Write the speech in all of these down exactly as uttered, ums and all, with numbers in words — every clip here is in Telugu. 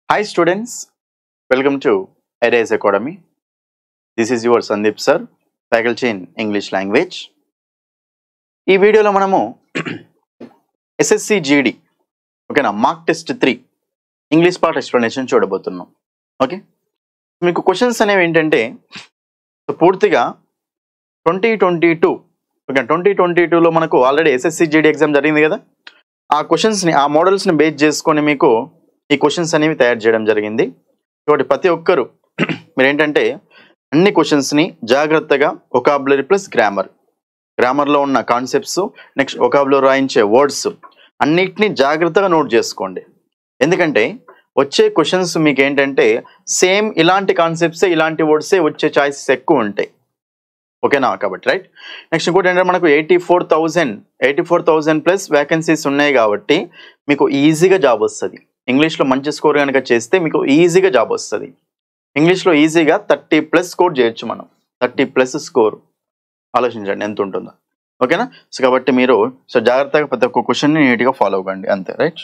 Hi students, welcome to Arise Academy. This is your Sandeep sir, faculty in English language. ఈ వీడియోలో మనము ఎస్ఎస్సి జీడి ఓకేనా mark test three English part explanation చూడబోతున్నాం. ఓకే, మీకు క్వశ్చన్స్ అనేవి ఏంటంటే పూర్తిగా twenty twenty two okay twenty twenty టూలో మనకు ఆల్రెడీ ఎస్ఎస్సి జీడి ఎగ్జామ్ జరిగింది కదా, ఆ క్వశ్చన్స్ని ఆ మోడల్స్ని బేస్ చేసుకొని మీకు ఈ క్వశ్చన్స్ అనేవి తయారు చేయడం జరిగింది. కాబట్టి ప్రతి ఒక్కరు మీరు ఏంటంటే అన్ని క్వశ్చన్స్ని జాగ్రత్తగా వొకాబులరీ ప్లస్ గ్రామర్ గ్రామర్లో ఉన్న కాన్సెప్ట్స్ నెక్స్ట్ వొకాబులరీ రాయించే వర్డ్స్ అన్నిటినీ జాగ్రత్తగా నోట్ చేసుకోండి. ఎందుకంటే వచ్చే క్వశ్చన్స్ మీకు ఏంటంటే సేమ్ ఇలాంటి కాన్సెప్ట్సే ఇలాంటి వర్డ్సే వచ్చే ఛాయిసెస్ ఎక్కువ ఉంటాయి. ఓకేనా, కాబట్టి రైట్. నెక్స్ట్ ఇంకోటి ఏంటంటే మనకు eighty four thousand eighty four thousand plus vacancies ఉన్నాయి కాబట్టి మీకు ఈజీగా జాబ్ వస్తుంది. ఇంగ్లీష్లో మంచి స్కోర్ కనుక చేస్తే మీకు ఈజీగా జాబ్ వస్తుంది. ఇంగ్లీష్లో ఈజీగా థర్టీ ప్లస్ స్కోర్ చేయొచ్చు మనం. థర్టీ ప్లస్ స్కోర్ ఆలోచించండి ఎంత ఉంటుందో. ఓకేనా, సో కాబట్టి మీరు సో జాగ్రత్తగా ప్రతి ఒక్క క్వశ్చన్ని నీట్గా ఫాలో అవ్వండి అంతే. రైట్,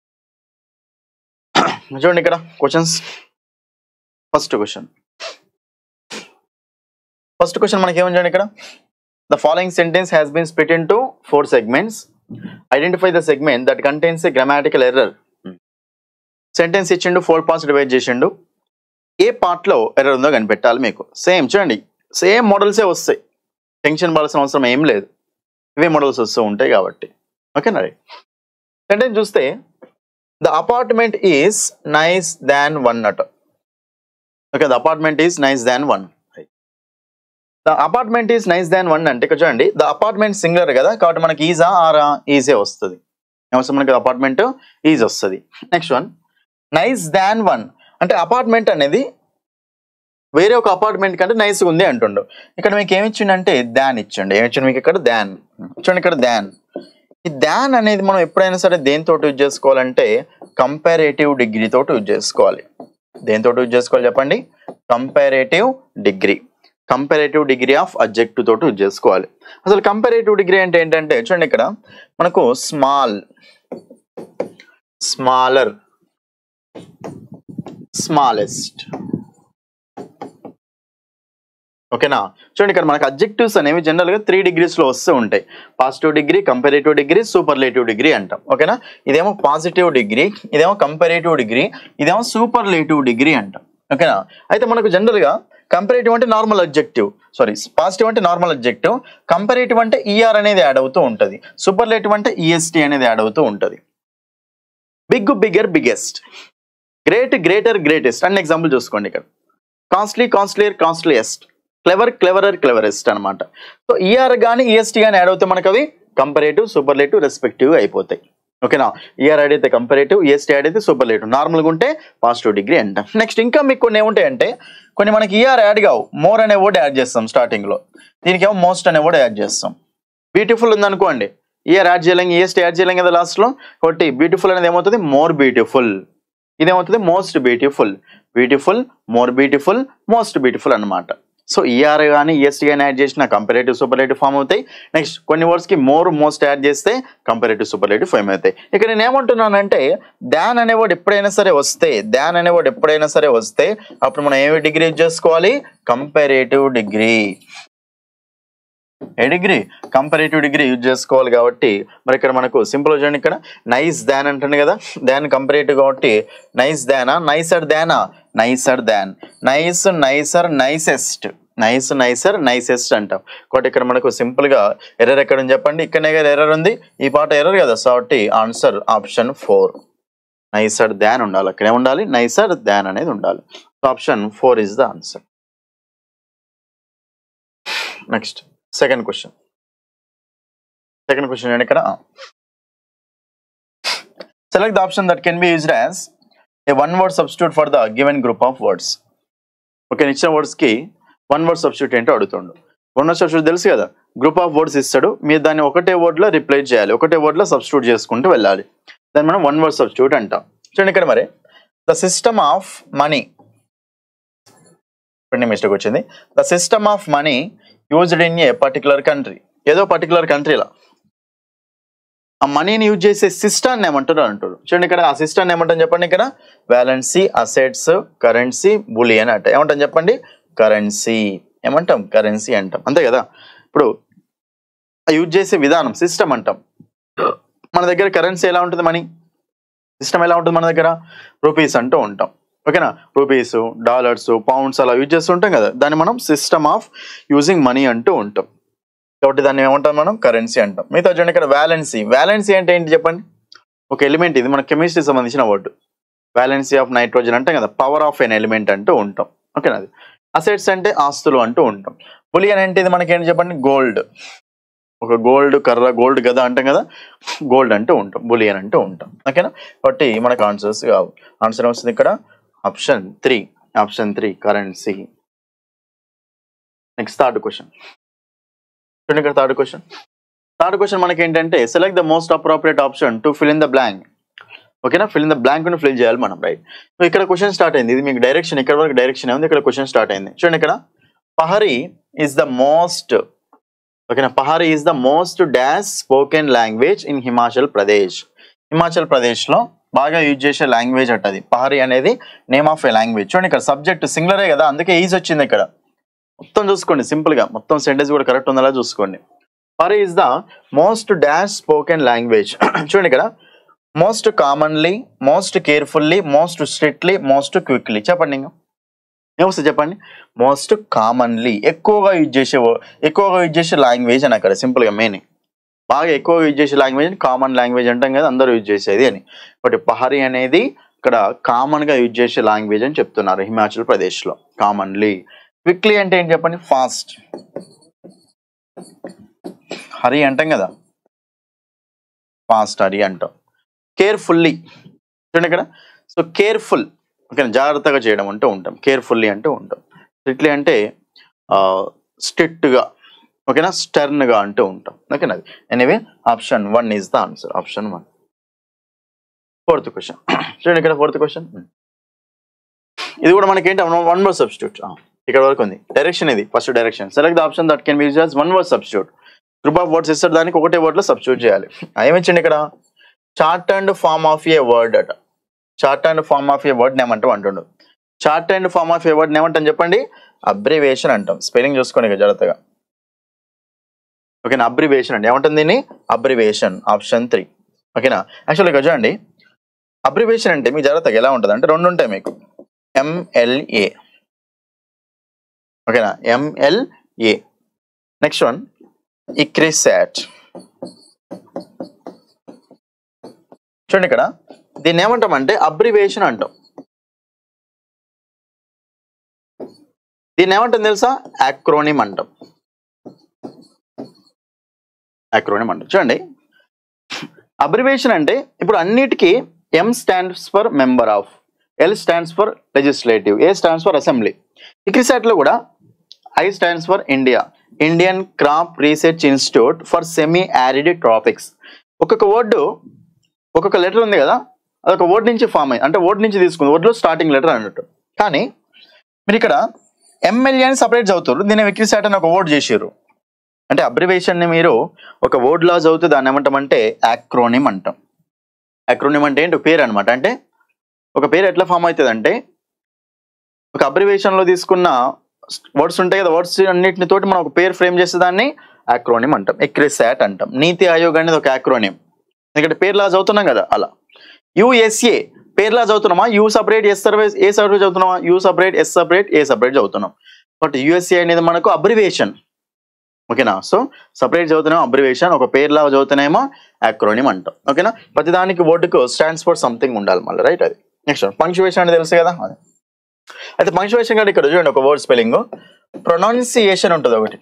చూడండి ఇక్కడ questions. First question first question మనకి ఏమని చూడండి ఇక్కడ. The following sentence has been split into four segments. Identify the segment that contains a grammatical error. Sentence ఇచ్చిండు, ఫోర్ పార్ట్స్ డివైడ్ చేసిండు. ఏ పార్ట్లో ఎర్రర్ ఉందో కనిపెట్టాలి మీకు. సేమ్ చూడండి, సేమ్ మోడల్సే వస్తాయి, టెన్షన్ పడాల్సిన అవసరం ఏం లేదు, ఇవే మోడల్స్ వస్తూ ఉంటాయి కాబట్టి. ఓకేనా, రైట్. సెంటెన్స్ చూస్తే the apartment is nice than one అట. Okay, the apartment is nice than one. The apartment is nice than one అంటే ఇక్కడ చూడండి, ద అపార్ట్మెంట్ సింగులర్ కదా కాబట్టి మనకి ఈజా ఆరా ఈజే వస్తుంది. ఏమొస్తుంది మనకి అపార్ట్మెంట్ ఈజ్ వస్తుంది. Next one nice than one అంటే అపార్ట్మెంట్ అనేది వేరే ఒక అపార్ట్మెంట్ కంటే నైస్గా ఉంది అంటుండు. ఇక్కడ మీకు ఏమి ఇచ్చిండంటే దాన్ ఇచ్చండి. ఏమి ఇచ్చిండు మీకు ఇక్కడ దాన్. చూడండి ఇక్కడ దాన్. ఈ దాన్ అనేది మనం ఎప్పుడైనా సరే దేనితో యూజ్ చేసుకోవాలంటే కంపారేటివ్ డిగ్రీ తోటి యూజ్ చేసుకోవాలి. దేనితో యూజ్ చేసుకోవాలి చెప్పండి, comparative degree. Comparative degree of adjective తోటి యూజ్ చేసుకోవాలి. అసలు కంపారేటివ్ డిగ్రీ అంటే ఏంటంటే చూడండి ఇక్కడ మనకు స్మాల్, స్మాలర్, స్మాలెస్ట్. ఓకేనా, చూడండి ఇక్కడ మనకు అడ్జెక్టివ్స్ అనేవి జనరల్గా త్రీ డిగ్రీస్లో వస్తూ ఉంటాయి. Positive degree, comparative degree, superlative degree అంటాం. ఓకేనా, ఇదేమో పాజిటివ్ డిగ్రీ, ఇదేమో కంపారేటివ్ డిగ్రీ, ఇదేమో సూపర్లేటివ్ డిగ్రీ అంటాం. ఓకేనా, అయితే మనకు జనరల్గా కంపారేటివ్ అంటే నార్మల్ అడ్జెక్టివ్, సారీ పాజిటివ్ అంటే నార్మల్ అడ్జెక్టివ్, కంపారేటివ్ అంటే ఈఆర్ అనేది యాడ్ అవుతూ ఉంటుంది, సూపర్లేటివ్ అంటే ఈఎస్టీ అనేది యాడ్ అవుతూ ఉంటుంది. Big, bigger, biggest, great, greater, greatest అన్ని ఎగ్జాంపుల్ చూసుకోండి ఇక్కడ. Costly, costlier, costliest, clever, cleverer, cleverest అనమాట. సో ఈఆర్ కానీ ఈఎస్టీ కానీ యాడ్ అవుతే మనకు అవి కంపారేటివ్, సూపర్లేటివ్ రెస్పెక్టివ్ అయిపోతాయి. ఓకేనా, ఈఆర్ యాడ్ అయితే కంపారేటివ్, ఈఎస్టీ యాడ్ అయితే సూపర్లేటివ్, నార్మల్గా ఉంటే పాజిటివ్ డిగ్రీ అంటాం. నెక్స్ట్ ఇంకా మీకు కొన్ని ఏముంటాయంటే కొన్ని మనకి ఈఆర్ యాడ్ కావు, మోర్ అనే వర్డ్ యాడ్ చేస్తాం స్టార్టింగ్లో. దీనికి ఏమో మోస్ట్ అనే వర్డ్ యాడ్ చేస్తాం. బ్యూటిఫుల్ ఉందనుకోండి, ఈఆర్ యాడ్ చేయలేం, ఈఎస్టీ యాడ్ చేయలేం కదా లాస్ట్లో. కాబట్టి బ్యూటిఫుల్ అనేది ఏమవుతుంది మోర్ బ్యూటిఫుల్, ఇదేమవుతుంది most beautiful. Beautiful, more beautiful, most beautiful అనమాట. సో ఈఆర్ కానీ ఈఎస్టీ కానీ యాడ్ చేసిన కంపారేటివ్ సూపర్లేటివ్ ఫామ్ అవుతాయి. నెక్స్ట్ కొన్ని వర్డ్స్కి మోర్, మోస్ట్ యాడ్ చేస్తే కంపారేటివ్ సూపర్లేటివ్ ఫామ్ అవుతాయి. ఇక్కడ నేను ఏమంటున్నానంటే దాన్ అనేవాడు ఎప్పుడైనా సరే వస్తే దాన్ అనేవాడు ఎప్పుడైనా సరే వస్తే అప్పుడు మనం ఏమి డిగ్రీ యూజ్ చేసుకోవాలి, కంపారేటివ్ డిగ్రీ. ఏ డిగ్రీ, కంపారేటివ్ డిగ్రీ యూజ్ చేసుకోవాలి. కాబట్టి మరి ఇక్కడ మనకు సింపుల్ చూడండి, ఇక్కడ నైస్ దాన్ అంటుంది కదా, దాన్ కంపారేటివ్ కాబట్టి నైస్ దానా, నైసర్ దానా, nicer than, nice, nicer, nicest, nice, nicer, nicest అంటాం. కాబట్టి ఇక్కడ మనకు సింపుల్గా ఎర్రర్ ఎక్కడ ఉంది చెప్పండి, ఇక్కడనే కదా ఎర్రర్ ఉంది, ఈ పాట ఎర్రర్ కదా. సో కాబట్టి answer option four, nicer than ఉండాలి, అక్కడే ఉండాలి, నైసర్ దాన్ అనేది ఉండాలి. So option four is the answer. Next second question. Second question అండి ఇక్కడ. Select the option that can be used as a one word substitute for the given group of words. Okay, ఇచ్చిన వర్డ్స్కి వన్ వర్డ్ సబ్స్టిట్యూట్ ఏంటో అడుగుతుండు. వన్ వర్డ్ సబ్స్టిట్యూట్ తెలుసు కదా, గ్రూప్ ఆఫ్ వర్డ్స్ ఇస్తాడు, మీరు దాన్ని ఒకటే వర్డ్లో రిప్లేస్ చేయాలి, ఒకటే వర్డ్లో సబ్స్టిట్యూట్ చేసుకుంటూ వెళ్ళాలి. దాన్ని మనం వన్ వర్డ్ సబ్స్టిట్యూట్ అంటాం. చూడండి ఇక్కడ మరి the system of money, mistake వచ్చింది, the system of money used in a particular country. ఏదో పర్టికులర్ కంట్రీలో ఆ మనీని యూజ్ చేసే సిస్టాన్ని ఏమంటారు అంటారు. చూడండి ఇక్కడ ఆ సిస్టాన్ని ఏమంటారు చెప్పండి. ఇక్కడ బ్యాలెన్సీ, అసెట్స్, కరెన్సీ, బులియన్ అంట ఏమంటాం చెప్పండి. కరెన్సీ ఏమంటాం, కరెన్సీ అంటాం, అంతే కదా. ఇప్పుడు యూజ్ చేసే విధానం సిస్టమ్ అంటాం. మన దగ్గర కరెన్సీ ఎలా ఉంటుంది, మనీ సిస్టమ్ ఎలా ఉంటుంది మన దగ్గర, రూపీస్ అంటూ ఉంటాం. ఓకేనా, రూపీస్, డాలర్స్, పౌండ్స్ అలా యూజ్ చేస్తూ ఉంటాం కదా, దాన్ని మనం సిస్టమ్ ఆఫ్ యూజింగ్ మనీ అంటూ ఉంటాం. కాబట్టి దాన్ని ఏమంటాం మనం, కరెన్సీ అంటాం. మిగతా చూడండి ఇక్కడ వ్యాలెన్సీ. వ్యాలెన్సీ అంటే ఏంటి చెప్పండి. ఒక ఎలిమెంట్, ఇది మన కెమిస్ట్రీ సంబంధించిన వర్డ్. వ్యాలెన్సీ ఆఫ్ నైట్రోజన్ అంటాం కదా, పవర్ ఆఫ్ ఎన్ ఎలిమెంట్ అంటూ ఉంటాం. ఓకేనా. అది అసెట్స్ అంటే ఆస్తులు అంటూ ఉంటాం. బులియన్ అంటే ఇది మనకి ఏంటి చెప్పండి, గోల్డ్. ఒక గోల్డ్ కర్ర, గోల్డ్ గద అంటాం కదా, గోల్డ్ అంటూ ఉంటాం, బులియన్ అంటూ ఉంటాం. ఓకేనా. కాబట్టి మనకు ఆన్సర్స్ కావు. ఆన్సర్ వస్తుంది ఇక్కడ option three. Option three currency. Next third question చూడండి. ఇక్కడ థర్డ్ క్వశ్చన్ థర్డ్ క్వశ్చన్ మనకి ఏంటంటే select the most appropriate option to fill in the blank. ఓకేనా, ఫిల్ ఇన్ ద బ్లాంక్ ని ఫిల్ చేయాలి మనం, రైట్. సో ఇక్కడ క్వశ్చన్ స్టార్ట్ అయింది. ఇది మీకు డైరెక్షన్, ఇక్కడ వరకు డైరెక్షన్ ఉంది, ఇక్కడ క్వశ్చన్ స్టార్ట్ అయింది. చూడండి ఇక్కడ పహరీ ఈస్ ద మోస్ట్, ఓకేనా, Pahari is the most dash spoken language in Himachal Pradesh. Himachal Pradesh లో బాగా యూజ్ చేసే లాంగ్వేజ్ అట్టది. పహరీ అనేది నేమ్ ఆఫ్ ఏ లాంగ్వేజ్. చూడండి ఇక్కడ సబ్జెక్ట్ సింగులరే కదా, అందుకే ఈజ్ వచ్చింది. ఇక్కడ మొత్తం చూసుకోండి సింపుల్ గా, మొత్తం సెంటెన్స్ కూడా కరెక్ట్ ఉందా చూసుకోండి. Pahari is the most dash spoken language. చూడండి ఇక్కడ most commonly, most carefully, most strictly, most quickly. చెప్పండి ఇంకా ఏమొస్తుంది చెప్పండి. మోస్ట్ కామన్లీ ఎక్కువగా యూజ్ చేసే, ఎక్కువగా యూజ్ చేసే లాంగ్వేజ్ అని అక్కడ సింపుల్ గా మీనింగ్. బాగా ఎక్కువగా యూజ్ చేసే లాంగ్వేజ్ కామన్ లాంగ్వేజ్ అంటాం కదా, అందరూ యూజ్ చేసేది అని. బట్ పహరీ అనేది ఇక్కడ కామన్ గా యూజ్ చేసే లాంగ్వేజ్ అని చెప్తున్నారు హిమాచల్ ప్రదేశ్ లో. కామన్లీ. క్విక్లీ అంటే ఏంటి చెప్పండి, ఫాస్ట్. హరి అంటాం కదా, ఫాస్ట్ హరి అంటాం. కేర్ఫుల్లీ చూడండి ఇక్కడ, సో కేర్ఫుల్, ఓకే, జాగ్రత్తగా చేయడం అంటూ ఉంటాం. కేర్ఫుల్లీ అంటూ ఉంటాం. స్ట్రిక్ట్లీ అంటే స్ట్రిక్ట్ గా, ఓకేనా, స్టర్న్ గా అంటూ ఉంటాం. ఓకేనా. Anyway option one is the answer. Option one. Fourth question చూడండి ఇక్కడ ఫోర్త్ క్వశ్చన్. ఇది కూడా మనకి ఏంటి, వన్ వర్డ్ సబ్స్టిట్యూట్. ఇక్కడ వరకు ఉంది డైరెక్షన్. ఇది first direction. Select the option that can be used as one word substitute. Group of words ఇస్తారు, దానికి ఒకటే వర్డ్ లో సబ్స్టిట్యూట్ చేయాలి. ఏమిచ్చండి ఇక్కడ, chart and form of a word అట. Chart and form of a word నేమంటాం అంటుండు. Chart and form of a word నేమంటాం చెప్పండి, అబ్రివేషన్ అంటాం. స్పెల్లింగ్ చూసుకోండి ఇక జాగ్రత్తగా. ఓకేనా, అబ్రివేషన్ అండి. ఏమంటుంది దీన్ని, అబ్రివేషన్. Option three. ఓకేనా. యాక్చువల్గా ఇక చూడండి, అబ్రివేషన్ అంటే మీకు జాగ్రత్తగా ఎలా ఉంటుంది అంటే రెండు ఉంటాయి మీకు. ఎంఎల్ఏ, ఓకేనా, ఎంఎల్ఏ. Next one ICRISAT. చూడండి ఇక్కడ దీన్ని ఏమంటాం అంటే అబ్రివేషన్ అంటాం. దీన్ని ఏమంటాం తెలుసా, యాక్రోనిమ్ అంటాం. యాక్రోనిమ్ అంటాం. చూడండి అబ్రివేషన్ అంటే ఇప్పుడు అన్నిటికీ M stands for member of, L stands for legislative, A stands for assembly. ICRISAT లో కూడా I stands for India, Indian crop research institute for semi arid tropics. ఒక్కొక్క వర్డ్, ఒక్కొక్క లెటర్ ఉంది కదా, అదొక వర్డ్ నుంచి ఫామ్ అయ్యి, అంటే వర్డ్ నుంచి తీసుకుంది, వర్డ్లో స్టార్టింగ్ లెటర్ అన్నట్టు. కానీ మీరు ఇక్కడ ఎంఎల్ఏ అని సపరేట్ చదువుతారు, దీన్ని ఇక్రిసాట్ అని ఒక వర్డ్ చేసారు. అంటే అబ్రివేషన్ని మీరు ఒక వర్డ్ లా చదివితే దాన్ని ఏమంటామంటే యాక్రోనిమ్ అంటాం. యాక్రోనిమ్ అంటే ఏంటి, పేరు అనమాట. అంటే ఒక పేరు ఎట్లా ఫామ్ అవుతుంది అంటే, ఒక అబ్రివేషన్ లో తీసుకున్న వర్డ్స్ ఉంటాయి కదా, వర్డ్స్ అన్నిటిని తోటి మనం ఒక పేరు ఫ్రేమ్ చేసే దాన్ని యాక్రోనిమ్ అంటాం. ఇక్రిసాట్ అంటాం. నీతి ఆయోగ్ అనేది ఒక యాక్రోనిమ్. ఎందుకంటే పేర్లా చదువుతున్నాం కదా అలా. యుఎస్ఏ పేర్లా చదువుతున్నామా, U separate S service, A service చదువుతున్నామా, U separate S separate A separate చదువుతున్నాం. బట్ యుఎస్ఏ అనేది మనకు అబ్రివేషన్. ఓకేనా. సో సపరేట్ చదువుతున్నామో అబ్రివేషన్, ఒక పేర్లా చదువుతున్నామో యాక్రోనిమ్ అంటాం. ఓకేనా. ప్రతిదానికి వర్డ్కు స్టాండ్స్ ఫర్ సంథింగ్ ఉండాలి మళ్ళీ, రైట్. అది నెక్స్ట్ పంక్చువేషన్ అంటే తెలుసు కదా. అది అయితే పంక్చువేషన్ కంటే ఇక్కడ చూడండి, ఒక వర్డ్ స్పెల్లింగ్ ప్రొనౌన్సియేషన్ ఉంటుంది ఒకటి.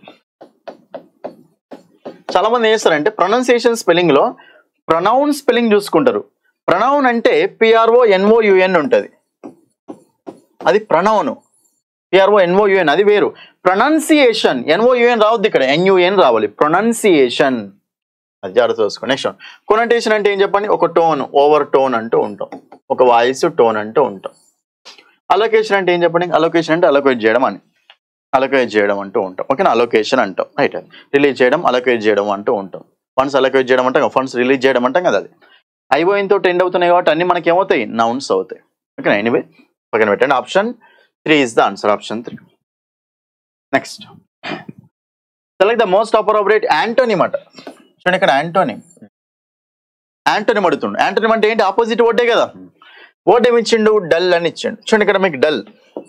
చాలా మంది ఏం చేస్తారంటే ప్రొనౌన్సియేషన్ స్పెల్లింగ్ లో ప్రొనౌన్ స్పెల్లింగ్ చూసుకుంటారు. ప్రొనౌన్ అంటే పిఆర్ఓ ఎన్ఓయుఎన్ ఉంటుంది, అది ప్రొనౌన్. పిఆర్ఓ ఎన్ఓయుఎన్ అది వేరు. ప్రొనౌన్సియేషన్ ఎన్ఓయుఎన్ రావద్దు, ఇక్కడ ఎన్యుఎన్ రావాలి. ప్రొనౌన్సియేషన్ అది జాగ్రత్త చూసుకోండి. నెక్స్ట్ కొనటేషన్ అంటే ఏం చెప్పండి, ఒక టోన్, ఓవర్ టోన్ అంటూ ఉంటాం, ఒక వాయిస్ టోన్ అంటూ ఉంటాం. అలొకేషన్ అంటే ఏం చెప్పండి, అలొకేషన్ అంటే అలొకేట్ చేయడం అని, అలొకేట్ చేయడం అంటూ ఉంటాం. ఓకేనా, అలొకేషన్ అంటాం, రైట్. రిలీజ్ చేయడం, అలొకేట్ చేయడం అంటూ ఉంటాం. ఫండ్స్ అలొకేట్ చేయడం అంటాం, ఫండ్స్ రిలీజ్ చేయడం అంటాం కదా, అది అయిపోయిన తోటి ఎండ్ అవుతున్నాయి కాబట్టి అన్ని మనకి ఏమవుతాయి, నౌన్స్ అవుతాయి. ఓకేనా, ఎనీవే పక్కన పెట్టండి. Option three is the answer, option three. Next, select the most appropriate antonym అట. చూడండి ఇక్కడ యాంటోనిమ్, యాంటోనిమ్ అడుగుతుండు. యాంటోనిమ్ అంటే ఏంటి, ఆపోజిట్ వర్డే కదా. వర్డ్ ఏమి ఇచ్చిండు, డల్ అని ఇచ్చిండు. చూడండి ఇక్కడ మీకు డల్,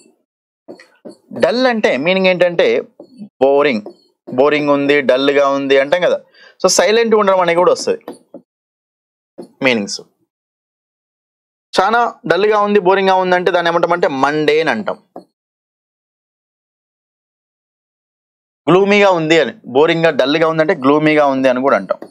డల్ అంటే మీనింగ్ ఏంటంటే బోరింగ్, బోరింగ్ ఉంది, డల్ గా ఉంది అంటాం కదా. సో సైలెంట్ ఉండడం అనేది కూడా వస్తుంది మీనింగ్స్. చాలా డల్ గా ఉంది, బోరింగ్ గా ఉంది అంటే దాన్ని ఏమంటామంటే మండేన్ అంటాం. గ్లూమీగా ఉంది అని, బోరింగ్ గా డల్ గా ఉంది అంటే గ్లూమీగా ఉంది అని కూడా అంటాం.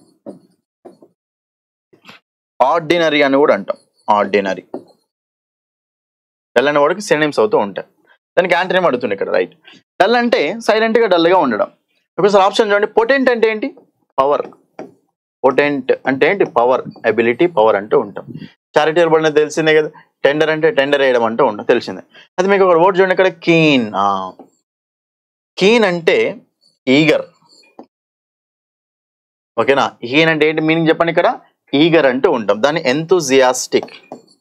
ఆర్డినరీ అని కూడా అంటాం, ఆర్డినరీ. డల్ అనే వాడికి సినోనిమ్స్ అవుతూ ఉంటాయి. దానికి యాంటోనిమ్ అడుగుతుంది ఇక్కడ, రైట్. డల్ అంటే సైలెంట్ గా డల్ గా ఉండడం. ఒకసారి ఆప్షన్ చూడండి. పొటెంట్ అంటే ఏంటి, పవర్. పొటెంట్ అంటే ఏంటి, పవర్, ఎబిలిటీ, పవర్ అంటూ ఉంటాం. చారిటబుల్ అనేది తెలిసిందే కదా. టెండర్ అంటే టెండర్ వేయడం అంటూ ఉంటాం, తెలిసిందే. అది మీకు ఒక వర్డ్ చూడండి ఇక్కడ, కీన్. కీన్ అంటే ఈగర్. ఓకేనా, కీన్ అంటే ఏంటి మీనింగ్ చెప్పండి ఇక్కడ, ఈగర్ అంటూ ఉంటాం. దాన్ని ఎంతూజియాస్టిక్,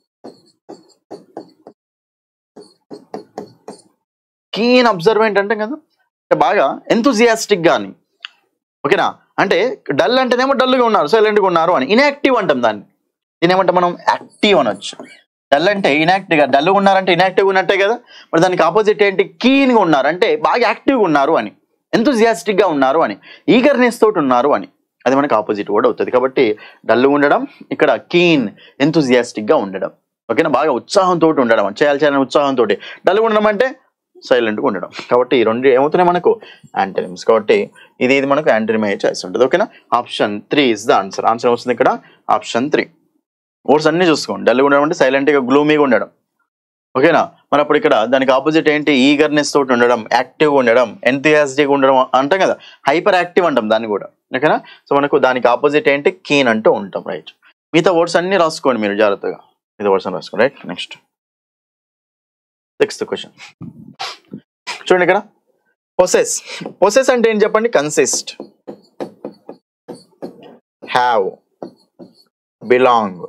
కీన్ అబ్జర్వెంట్ అంటాం కదా, బాగా ఎంతూజియాస్టిక్ గాని. ఓకేనా, అంటే డల్ అంటేనేమో డల్గా ఉన్నారు, సైలెంట్గా ఉన్నారు అని. ఇన్యాక్టివ్ అంటాం దాన్ని, దీని ఏమంటే మనం యాక్టివ్ అనొచ్చు. డల్ అంటే ఇన్యాక్టివ్గా, డల్గా ఉన్నారంటే ఇన్యాక్టివ్గా ఉన్నట్టే కదా. మరి దానికి ఆపోజిట్ ఏంటి, కీన్గా ఉన్నారు అంటే బాగా యాక్టివ్గా ఉన్నారు అని, ఎంతూజియాస్టిక్గా ఉన్నారు అని, ఈగర్నెస్ తోటి ఉన్నారు అని. అది మనకి ఆపోజిట్ కూడా అవుతుంది. కాబట్టి డల్గా ఉండడం, ఇక్కడ కీన్, ఎంతూజియాస్టిక్గా ఉండడం. ఓకేనా, బాగా ఉత్సాహంతో ఉండడం, చేయాలి చేయాలని ఉత్సాహంతో. డల్గా ఉండడం అంటే సైలెంట్గా ఉండడం. కాబట్టి ఈ రెండు ఏమవుతున్నాయి మనకు, యాంటోనిమ్స్. కాబట్టి ఇది ఇది మనకు యాంటోనిమ్ అయ్యే ఛాయిస్ ఉంటుంది. ఓకేనా, option three is the answer. Answer వస్తుంది ఇక్కడ ఆప్షన్ త్రీ. వర్డ్స్ అన్ని చూసుకోండి. డల్గా ఉండడం అంటే సైలెంట్గా, గ్లూమీగా ఉండడం. ఓకేనా, మరి అప్పుడు ఇక్కడ దానికి ఆపోజిట్ ఏంటి, ఈగర్నెస్ తోటి ఉండడం, యాక్టివ్గా ఉండడం, ఎంతూజియాస్టిక్గా ఉండడం అంటాం కదా, హైపర్ యాక్టివ్ అంటాం దాన్ని కూడా. ఓకేనా, సో మనకు దానికి ఆపోజిట్ ఏంటి, కీన్ అంటూ ఉంటాం. రైట్, మిగతా వర్డ్స్ అన్ని రాసుకోండి మీరు జాగ్రత్తగా, మిగతా వర్డ్స్ అన్ని రాసుకోండి. రైట్, నెక్స్ట్ సిక్స్త్ క్వశ్చన్ చూడండి ఇక్కడ, పొసెస్. పొసెస్ అంటే ఏం చెప్పండి, కన్సిస్ట్, హ్యావ్, బిలాంగ్,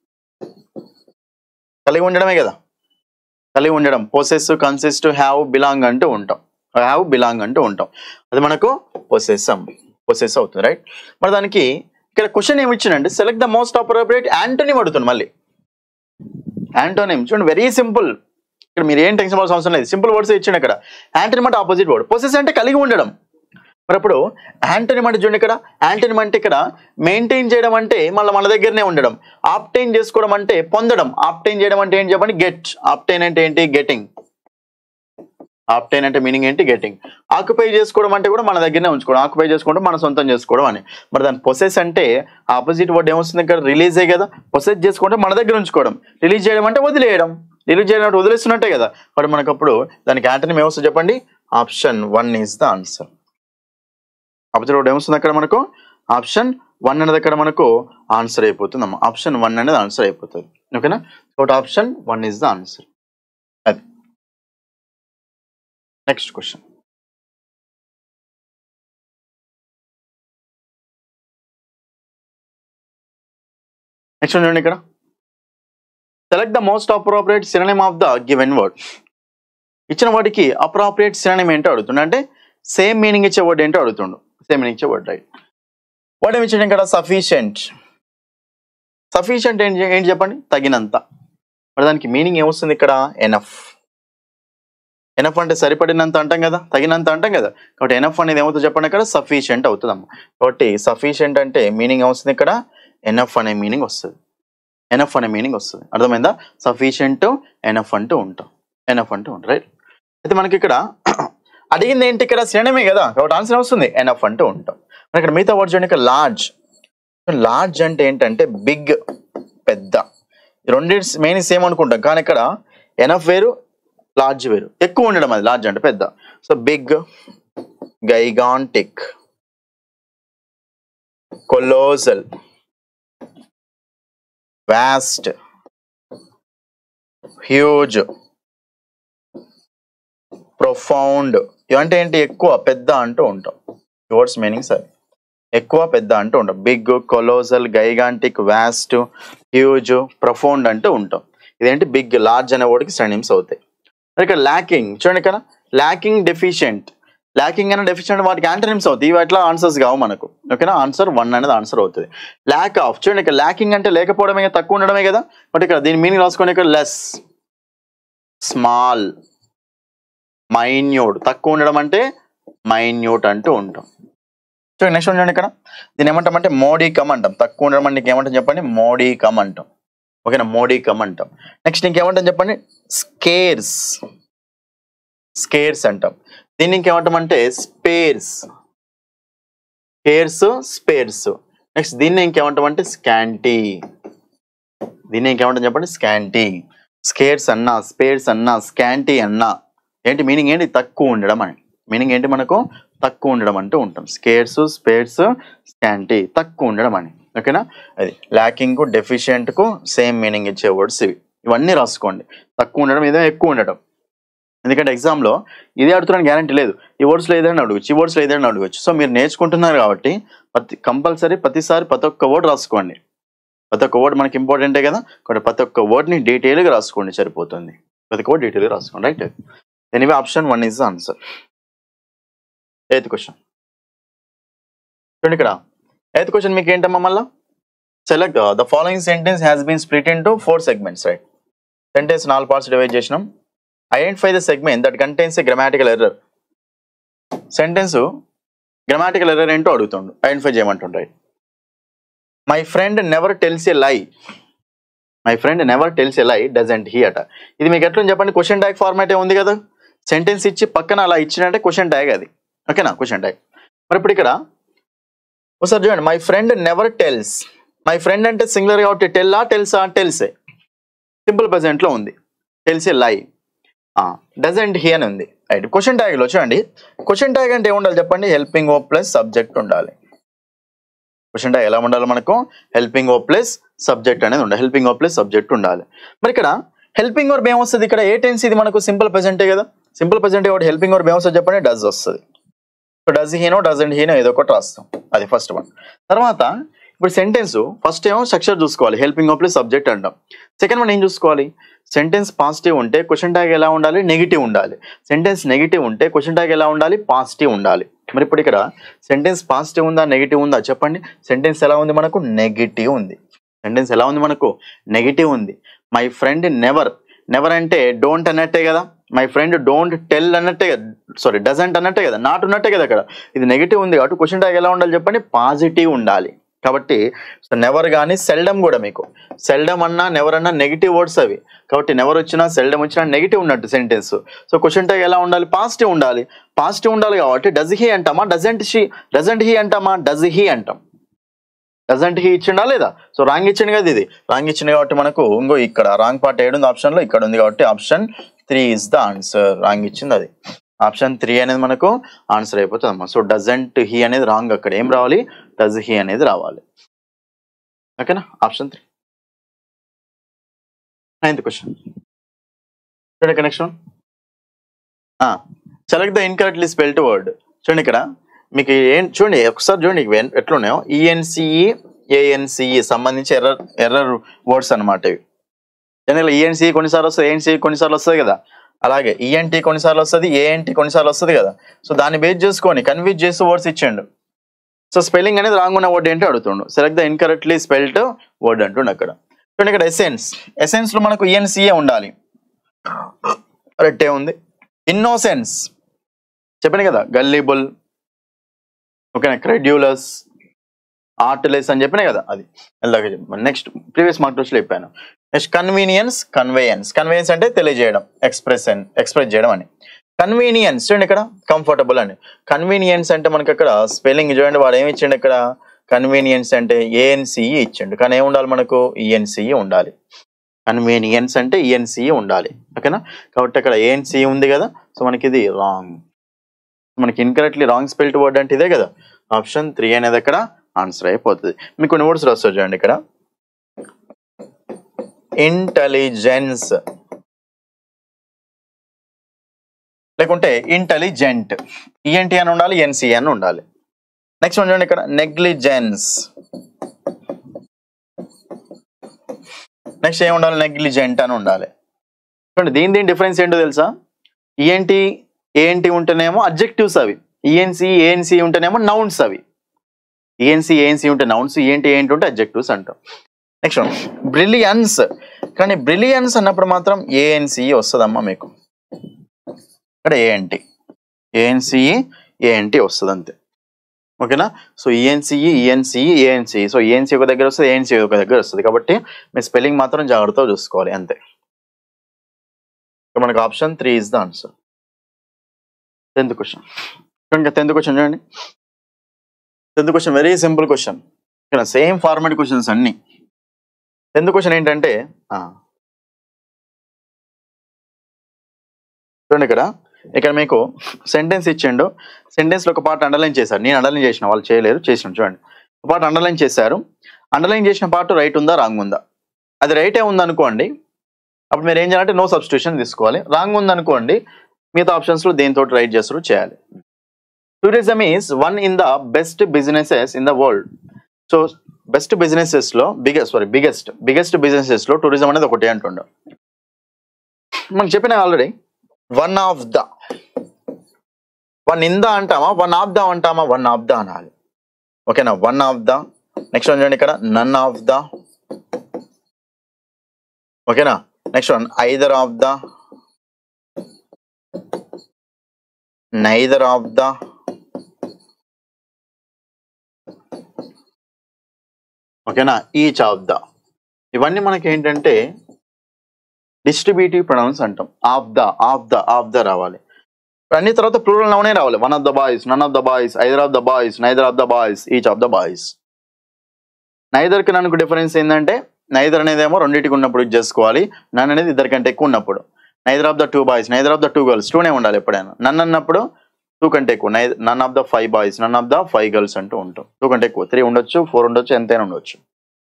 కలిగి ఉండడమే కదా, కలిగి ఉండడం. పొసెస్, కన్సిస్ట్, హ్యావ్, బిలాంగ్ అంటూ ఉంటాం, హ్యావ్, బిలాంగ్ అంటూ ఉంటాం. అది మనకు పొసెస్, పొసెస్ అవుతుంది. రైట్, మరి దానికి ఇక్కడ క్వశ్చన్ ఏమి ఇచ్చిందంటే, select the most appropriate antonym అడుగుతుంది. మళ్ళీ యాంటోనిమ్ చూడండి, వెరీ సింపుల్. ఇక్కడ మీరు ఏం టెన్షన్ పడాల్సిన అవసరం లేదు, సింపుల్ వర్డ్స్ ఇచ్చిండు ఇక్కడ. యాంటోనిమ్ అంటే ఆపోజిట్ వర్డ్, పొసెస్ అంటే కలిగి ఉండడం. మరి అప్పుడు యాంటోనిమ్ అంటే చూడండి ఇక్కడ, యాంటోనిమ్ అంటే ఇక్కడ మెయింటైన్ చేయడం అంటే మళ్ళీ మన దగ్గరనే ఉండడం, ఆప్టైన్ చేసుకోవడం అంటే పొందడం, ఆప్టైన్ చేయడం అంటే ఏంటి చెప్పండి, గెట్. ఆప్టైన్ అంటే ఏంటి, గెటింగ్. ఆప్టైన్ అంటే మీనింగ్ ఏంటి, గెటింగ్. ఆక్యుపై చేసుకోవడం అంటే కూడా మన దగ్గరనే ఉంచుకోవడం, ఆక్యుపై చేసుకోవడం మన సొంతం చేసుకోవడం అని. మరి దాని పొసెస్ అంటే ఆపోజిట్ వర్డ్ ఏమొస్తుంది ఇక్కడ, రిలీజ్ అయ్యి కదా. పొసెస్ చేసుకుంటే మన దగ్గర ఉంచుకోవడం, రిలీజ్ చేయడం అంటే వదిలేయడం, రిలీజ్ చేయడం అంటే వదిలేస్తున్నట్టే కదా. మరి మనకు అప్పుడు దానికి యాంటోనిమ్ ఏమొస్తుంది చెప్పండి, option one is the answer. Opposite word ఏమొస్తుంది అక్కడ మనకు, ఆప్షన్ వన్ అనేది అక్కడ మనకు ఆన్సర్ అయిపోతుంది అమ్మ. ఆప్షన్ వన్ అనేది ఆన్సర్ అయిపోతుంది. ఓకేనా, కాబట్టి option one is the answer. అది నెక్స్ట్ క్వశ్చన్. నెక్స్ట్ చూడండి ఇక్కడ, select the most appropriate synonym of the given word. ఇచ్చిన వాటికి అప్రోప్రియేట్ సినోనిమ్ ఏంటో అడుగుతుండే, అంటే సేమ్ మీనింగ్ ఇచ్చే వర్డ్ ఏంటో అడుగుతుండు. సేమ్ మీనింగ్ ఇచ్చే వర్డ్. రైట్, వర్డ్ ఏమి ఇచ్చాడు ఇక్కడ, సఫిషియంట్. సఫిషియంట్ ఏంటి ఏంటి చెప్పండి, తగినంత. మరి దానికి మీనింగ్ ఏమొస్తుంది ఇక్కడ, ఎనఫ్. ఎనఫ్ అంటే సరిపడినంత అంటాం కదా, తగినంత అంటాం కదా. కాబట్టి ఎనఫ్ అనేది ఏమవుతుంది చెప్పండి ఇక్కడ, సఫిషియంట్ అవుతుంది అమ్మ. కాబట్టి సఫిషియంట్ అంటే మీనింగ్ ఏమొస్తుంది ఇక్కడ, ఎనఫ్ అనే మీనింగ్ వస్తుంది. ఎనఫ్ అనే మీనింగ్ వస్తుంది, అర్థమైందా. సఫిషియంట్, ఎనఫ్ అంటూ ఉంటాం, ఎనఫ్ అంటూ ఉంటాం. రైట్, అయితే మనకి ఇక్కడ అడిగింది ఏంటి ఇక్కడ, సినోనిమే కదా, కాబట్టి ఆన్సర్ వస్తుంది ఎనఫ్ అంటూ ఉంటాం. మరి ఇక్కడ మిగతా వర్డ్ చూడండి, ఇక్కడ లార్జ్. లార్జ్ అంటే ఏంటంటే బిగ్, పెద్ద. రెండింటి మెయిన్ సేమ్ అనుకుంటాం, కానీ ఇక్కడ ఎనఫ్ వేరు, లార్జ్ వేరు. ఎక్కువ ఉండడం, అది లార్జ్ అంటే పెద్ద. So big, gigantic, colossal, vast, huge, profound. ఇవంటే ఏంటి, ఎక్కువ, పెద్ద అంటూ ఉంటాం. వర్డ్స్ మీనింగ్స్ అవి. ఎక్కువ పెద్ద అంటూ ఉంటాం. Big, colossal, gigantic, vast, huge, profound అంటూ ఉంటాం. ఇదేంటి బిగ్, లార్జ్ అనే వర్డ్కి సినోనిమ్స్ అవుతాయి. ఇక్కడ ల్యాకింగ్ చూడండి, ఇక్కడ ల్యాకింగ్, డెఫిషియెంట్. ల్యాకింగ్ అనే డెఫిషియెంట్ వాటికి యాంటోనిమ్స్ అవుతాయి. ఇవి అట్లా ఆన్సర్స్ కావు మనకు. ఓకేనా, ఆన్సర్ వన్ అనేది ఆన్సర్ అవుతుంది. ల్యాక్ ఆఫ్ చూడండి, ఇక్కడ ల్యాకింగ్ అంటే లేకపోవడమే, తక్కువ ఉండడమే కదా. బట్ ఇక్కడ దీని మీనింగ్ రాసుకోండి. ఇక్కడ లెస్, స్మాల్, మైన్యూట్. తక్కువ ఉండడం అంటే మైన్యూట్ అంటూ ఉంటాం. సో నెక్స్ట్ చూడండి, ఇక్కడ దీన్ని ఏమంటామంటే మోడీకమ్ అంటాం. తక్కువ ఉండడం అంటే ఏమంటాం చెప్పండి, మోడీకమ్ అంటాం. ఓకేనా, మోడీకమ్ అంటాం. నెక్స్ట్ ఇంకేమంటాం చెప్పండి, స్కేర్స్. స్కేర్స్ అంటాం. దీన్ని ఇంకేమంటాం అంటే స్పేర్స్. Scares, spares. నెక్స్ట్ దీన్ని ఇంకేమంటాం అంటే స్కాంటీ. దీన్ని ఇంకేమంటాం చెప్పండి, స్కాంటీ. స్కేర్స్ అన్నా, స్పేర్స్ అన్నా, స్కాంటీ అన్నా ఏంటి మీనింగ్ ఏంటి, తక్కువ ఉండడం అని మీనింగ్ ఏంటి మనకు, తక్కువ ఉండడం అంటూ ఉంటాం. స్కేర్స్, స్పేర్స్, స్కాంటీ, తక్కువ ఉండడం అని. ఓకేనా, అది ల్యాకింగ్ కు డెఫిషియెంట్ కు సేమ్ మీనింగ్ ఇచ్చే వర్డ్స్ ఇవి. ఇవన్నీ రాసుకోండి. తక్కువ ఉండడం, ఏదో ఎక్కువ ఉండడం. ఎందుకంటే ఎగ్జామ్లో ఇదే అడుగుతున్నాను గ్యారంటీ లేదు. ఈ వర్డ్స్లో ఏదైనా అడగచ్చు, ఈ వర్డ్స్లో ఏదైనా అడగచ్చు. సో మీరు నేర్చుకుంటున్నారు కాబట్టి ప్రతి కంపల్సరీ ప్రతిసారి ప్రతి ఒక్క వర్డ్ రాసుకోండి. ప్రతి ఒక్క వర్డ్ మనకి ఇంపార్టెంటే కదా, కాబట్టి ప్రతి ఒక్క వర్డ్ని డీటెయిల్గా రాసుకోండి, సరిపోతుంది. ప్రతి ఒక్క వర్డ్ డీటెయిల్గా రాసుకోండి. Right, anyway option one is the answer. Eighth question చూడండి, ఇక్కడ ఎయిత్ క్వశ్చన్ మీకు ఏంటమ్మా మళ్ళా, select the following sentence has been split into four segments. Right, sentence నాలుగు పార్ట్స్ డివైడ్ చేసినాం. Identify the segment that contains a grammatical error. Sentence grammatical error ఏంటో అడుగుతుండు, ఐడెంటిఫై చేయమంటుండ్రు. Right, my friend never tells a lie. My friend never tells a lie doesn't he అట. ఇది మీకు ఎట్లా చెప్పండి, క్వశ్చన్ ట్యాగ్ ఫార్మాట్ ఉంది కదా. సెంటెన్స్ ఇచ్చి పక్కన అలా ఇచ్చినట్టే క్వశ్చన్ ట్యాగ్ అది. ఓకేనా, క్వశ్చన్ ట్యాగ్. మరి ఇప్పుడు ఇక్కడ ఒకసారి చూడండి, my friend never tells. My friend అంటే సింగులర్ కాబట్టి టెల్లా, టెల్సా, టెల్సే. సింపుల్ ప్రెజెంట్ లో ఉంది, tells a lie. Doesn't he అని ఉంది. రైట్, క్వశ్చన్ ట్యాగ్ లో చూడండి, క్వశ్చన్ ట్యాగ్ అంటే ఏముండాలి చెప్పండి, హెల్పింగ్ వర్బ్ ప్లస్ సబ్జెక్ట్ ఉండాలి. క్వశ్చన్ ట్యాగ్ ఎలా ఉండాలి మనకు, హెల్పింగ్ వర్బ్ ప్లస్ సబ్జెక్ట్ అనేది ఉండాలి. హెల్పింగ్ వర్బ్ ప్లస్ సబ్జెక్ట్ ఉండాలి. మరి ఇక్కడ హెల్పింగ్ వర్బ్ ఏమొస్తుంది, ఇక్కడ ఏ టెన్స్ ఇది మనకు, సింపుల్ ప్రెజెంటే కదా. సింపుల్ ప్రెజెంట్ కాబట్టి హెల్పింగ్ వర్బ్ ఏమొస్తుంది చెప్పండి, డజ్ వస్తుంది. సో డజ్ హీనో, డజంట్ హీనో ఏదో ఒకటి రాస్తాం. అది ఫస్ట్ వన్. తర్వాత ఇప్పుడు సెంటెన్స్ ఫస్ట్ ఏమో స్ట్రక్చర్ చూసుకోవాలి, హెల్పింగ్ వర్బ్ ప్లస్ సబ్జెక్ట్ అంటాం. సెకండ్ వన్ ఏం చూసుకోవాలి, సెంటెన్స్ పాజిటివ్ ఉంటే క్వశ్చన్ ట్యాగ్ ఎలా ఉండాలి, నెగిటివ్ ఉండాలి. సెంటెన్స్ నెగిటివ్ ఉంటే క్వశ్చన్ ట్యాగ్ ఎలా ఉండాలి, పాజిటివ్ ఉండాలి. మరి ఇప్పుడు ఇక్కడ సెంటెన్స్ పాజిటివ్ ఉందా, నెగిటివ్ ఉందా చెప్పండి. సెంటెన్స్ ఎలా ఉంది మనకు, నెగిటివ్ ఉంది. సెంటెన్స్ ఎలా ఉంది మనకు, నెగిటివ్ ఉంది. మై ఫ్రెండ్ నెవర్, నెవర్ అంటే డోంట్ అన్నట్టే కదా. మై ఫ్రెండ్ డోంట్ టెల్ అన్నట్టే కదా, సారీ డజంట్ అన్నట్టే కదా, నాట్ ఉన్నట్టే కదా. అక్కడ ఇది నెగిటివ్ ఉంది కాబట్టి క్వశ్చన్ ట్యాగ్ ఎలా ఉండాలి చెప్పండి, పాజిటివ్ ఉండాలి. కాబట్టి నెవర్ కానీ సెల్డమ్ కూడా, మీకు సెల్డమ్ అన్నా నెవర్ అన్నా నెగిటివ్ వర్డ్స్ అవి. కాబట్టి నెవర్ వచ్చినా సెల్డమ్ వచ్చినా నెగిటివ్ ఉన్నట్టు సెంటెన్స్. సో క్వశ్చన్ ట్యాగ్ ఎలా ఉండాలి, పాజిటివ్ ఉండాలి. పాజిటివ్ ఉండాలి కాబట్టి డజ్ హీ అంటామా, డజంట్ షీ, డజంట్ హీ అంటామా, డజ్ హీ అంటాం. డజంట్ హీ ఇచ్చిండా లేదా, సో రాంగ్ ఇచ్చింది కదా. ఇది రాంగ్ ఇచ్చింది కాబట్టి మనకు ఇంకో ఇక్కడ రాంగ్ పార్ట్ ఏడు ఉంది ఆప్షన్లో, ఇక్కడ ఉంది కాబట్టి option three is the answer. Wrong ఇచ్చింది అది, ఆప్షన్ త్రీ అనేది మనకు ఆన్సర్ అయిపోతుంది అమ్మా. సో డజంట్ హీ అనేది రాంగ్, అక్కడ ఏం రావాలి, డజ్ హీ అనేది రావాలి. ఓకేనా, ఆప్షన్ త్రీ. నైన్త్ క్వశ్చన్ చూడండి, next one, select the incorrectly spelled word. చూడండి ఇక్కడ మీకు ఏం చూడండి, ఒకసారి చూడండి ఎట్లున్నాయో. ఈఎన్సిఈ, ఏఎన్సిఈ సంబంధించి ఎర్రర్ ఎర్రర్ వర్డ్స్ అనమాట ఇవి. జనరల్ ఈఎన్సిఈ కొన్నిసార్లు వస్తుంది, ఏఎన్సిఈ కొన్నిసార్లు వస్తుంది కదా. అలాగే ఈఎన్టీ కొన్నిసార్లు వస్తుంది, ఏఎన్టీ కొన్నిసార్లు వస్తుంది కదా. సో దాన్ని బేస్ చేసుకొని కన్ఫ్యూజ్ చేస్తూ వర్డ్స్ ఇచ్చిండు. సో స్పెల్లింగ్ అనేది రాంగ్ ఉన్న వర్డ్ ఏంటో అడుగుతుండు. Select the incorrectly spelled word అంటుండు అక్కడ. చూడండి ఇక్కడ ఎసెన్స్, ఎసెన్స్ లో మనకు ఈఎన్సిఏ ఉండాలి, కరెక్టే ఉంది. ఇన్నోసెన్స్ చెప్పాను కదా, గల్లిబుల్, ఓకేనా, క్రెడ్యూలస్, ఆర్ట్లెస్ అని చెప్పినా కదా, అది ఎలాగే చెప్పాను. నెక్స్ట్ ప్రీవియస్ మార్క్ టెస్ట్లో చెప్పాను. Next convenience, conveyance. కన్వేయన్స్ అంటే తెలియజేయడం, ఎక్స్ప్రెస్ ఎక్స్ప్రెస్ చేయడం అని. కన్వీనియన్స్ చూడండి ఇక్కడ కంఫర్టబుల్ అని. కన్వీనియన్స్ అంటే మనకి అక్కడ స్పెల్లింగ్ చూడండి, వాడు ఏమి ఇచ్చిండు ఇక్కడ, కన్వీనియన్స్ అంటే ఏఎన్సిఈ ఇచ్చిండు, కానీ ఏమి ఉండాలి మనకు, ఈఎన్సిఈ ఉండాలి. కన్వీనియన్స్ అంటే ఈఎన్సిఈ ఉండాలి. ఓకేనా, కాబట్టి అక్కడ ఏఎన్సిఈ ఉంది కదా. సో మనకి ఇది రాంగ్, మనకి ఇన్కరెక్ట్లీ రాంగ్ స్పెల్డ్ వర్డ్ అంటే ఇదే కదా. ఆప్షన్ త్రీ అనేది అక్కడ ఆన్సర్ అయిపోతుంది. మీకు కొన్ని వర్డ్స్ రాస్తారు చూడండి ఇక్కడ. ఇంటెలిజెన్స్ లేకుంటే ఇంటెలిజెంట్, ఈఎన్టీ అని ఉండాలి, ఎన్సీ అని ఉండాలి. నెక్స్ట్ వన్ చూడండి ఇక్కడ నెగ్లిజెన్స్. నెక్స్ట్ ఏమి ఉండాలి? నెగ్లిజెంట్ అని ఉండాలి. చూడండి దీని దీని డిఫరెన్స్ ఏంటో తెలుసా? ఈఎన్టీ ఏఎన్టీ ఉంటేనేమో అడ్జెక్టివ్స్ అవి, ఈఎన్సి ఏఎన్సి ఉంటేనేమో నౌన్స్ అవి. ఈఎన్సి ఏఎన్సి ఉంటే నౌన్స్, ఈఎన్టీ ఏంటి ఉంటే అడ్జెక్టివ్స్ అంటాం. Next brilliance. కానీ బ్రిలియన్స్ అన్నప్పుడు మాత్రం ఏఎన్సి వస్తుందమ్మా మీకు. ఇక్కడ ఏఎన్టీ ఏఎన్సి ఏఎన్టీ వస్తుంది అంతే. ఓకేనా? So ENCE ENCE ANC. So ENC ఒక దగ్గర వస్తుంది, ఏఎన్సి ఒక దగ్గర వస్తుంది. కాబట్టి మీ స్పెల్లింగ్ మాత్రం జాగ్రత్తగా చూసుకోవాలి అంతే. మనకు option three is the answer. Tenth question ఇంకా టెన్త్ క్వశ్చన్ చూడండి. Tenth question very simple question. ఇక్కడ సేమ్ ఫార్మాట్ క్వశ్చన్స్ అన్ని. టెన్త్ క్వశ్చన్ ఏంటంటే చూడండి ఇక్కడ ఇక్కడ మీకు సెంటెన్స్ ఇచ్చిండు. సెంటెన్స్లో ఒక పార్ట్ అండర్లైన్ చేశారు, నేను అండర్లైన్ చేసిన, వాళ్ళు చేయలేరు, చేసిన. చూడండి ఒక పార్ట్ అండర్లైన్ చేశారు. అండర్లైన్ చేసిన పార్ట్ రైట్ ఉందా రాంగ్ ఉందా? అది రైటే ఉందనుకోండి, అప్పుడు మీరు ఏం చేయాలంటే నో సబ్స్టిట్యూషన్ తీసుకోవాలి. రాంగ్ ఉందనుకోండి మిగతా ఆప్షన్స్లో దేనితో రైట్ చేస్తారు చేయాలి. Tourism is one in the best businesses in the world. So best బిజినెసెస్లో బిగ్గెస్ట్ సారీ బిగ్గెస్ట్ బిగ్గెస్ట్ బిజినెసెస్లో టూరిజం అనేది ఒకటి అంటుండ. మనం చెప్పిన already one of the, one in the అంటామా, వన్ ఆఫ్ ద అంటామా? వన్ ఆఫ్ ద అనాలి. ఓకేనా? One of the. Next one చూడండి ఇక్కడ నన్ ఆఫ్ ద. ఓకేనా? Next one either of the, neither of the, ఓకేనా? Each of the. ఇవన్నీ మనకి ఏంటంటే డిస్ట్రిబ్యూటివ్ ప్రొనౌన్స్ అంటాం. Of the of the of the రావాలి. అన్ని తర్వాత ప్లూరల్ నౌనే రావాలి. One of the boys, none of the boys, either of the boys, neither of the boys, each of the boys. నైదర్కి నన్నుకు డిఫరెన్స్ ఏంటంటే నైదర్ అనేది ఏమో రెండింటికి ఉన్నప్పుడు యూజ్ చేసుకోవాలి, నన్ అనేది ఇద్దరికంటే ఎక్కువ ఉన్నప్పుడు. Neither of the two boys, neither of the two girls, టూనే ఉండాలి ఎప్పుడైనా. నన్ అన్నప్పుడు టూ కంటే ఎక్కువ. నై none of the five boys, none of the five girls అంటూ ఉంటాం. టూ కంటే ఎక్కువ, త్రీ ఉండొచ్చు, ఫోర్ ఉండొచ్చు, ఎంతైనా ఉండొచ్చు.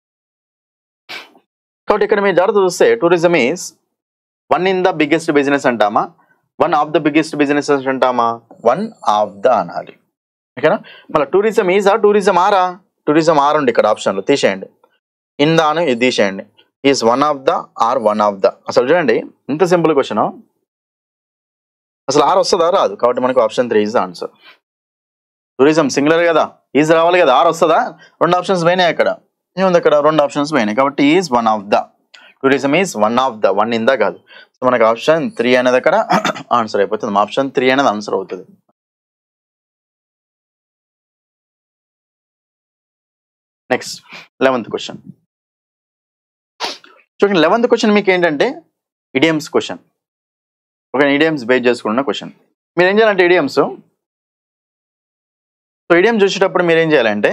కాబట్టి ఇక్కడ మీరు జాగ్రత్త చూస్తే tourism is one in the biggest business అంటామా, one of the biggest businesses అంటామా? వన్ ఆఫ్ ద అనాలి. ఓకేనా? మళ్ళీ టూరిజం ఈజా టూరిజం ఆరా? టూరిజం ఆర్ ఉంది ఇక్కడ ఆప్షన్లో, తీసేయండి. ఇన్ ద అని ఇది తీసేయండి. Is one of the are one of the. అసలు చూడండి ఇంత సింపుల్ క్వశ్చన్. అసలు ఆర్ వస్తుందా రాదు. కాబట్టి మనకు option three is the answer. Tourism singular కదా, ఈజ్ రావాలి కదా, ఆర్ వస్తుందా? రెండు ఆప్షన్స్ పోయినాయి అక్కడ. ఏముంది అక్కడ? రెండు ఆప్షన్స్ పోయినాయి. కాబట్టి is one of the. Tourism is one of the, one in the కాదు. సో మనకు ఆప్షన్ త్రీ అనేది అక్కడ ఆన్సర్ అయిపోతుంది. ఆప్షన్ త్రీ అనేది ఆన్సర్ అవుతుంది. నెక్స్ట్ లెవెంత్ క్వశ్చన్ చూడండి. లెవెంత్ క్వశ్చన్ మీకు ఏంటంటే ఇడియమ్స్ క్వశ్చన్. ఒక ఇడియమ్స్ బేస్ చేసుకున్న క్వశ్చన్. మీరు ఏం చేయాలంటే ఇడియమ్స్, సో ఇడియమ్స్ చూసేటప్పుడు మీరు ఏం చేయాలంటే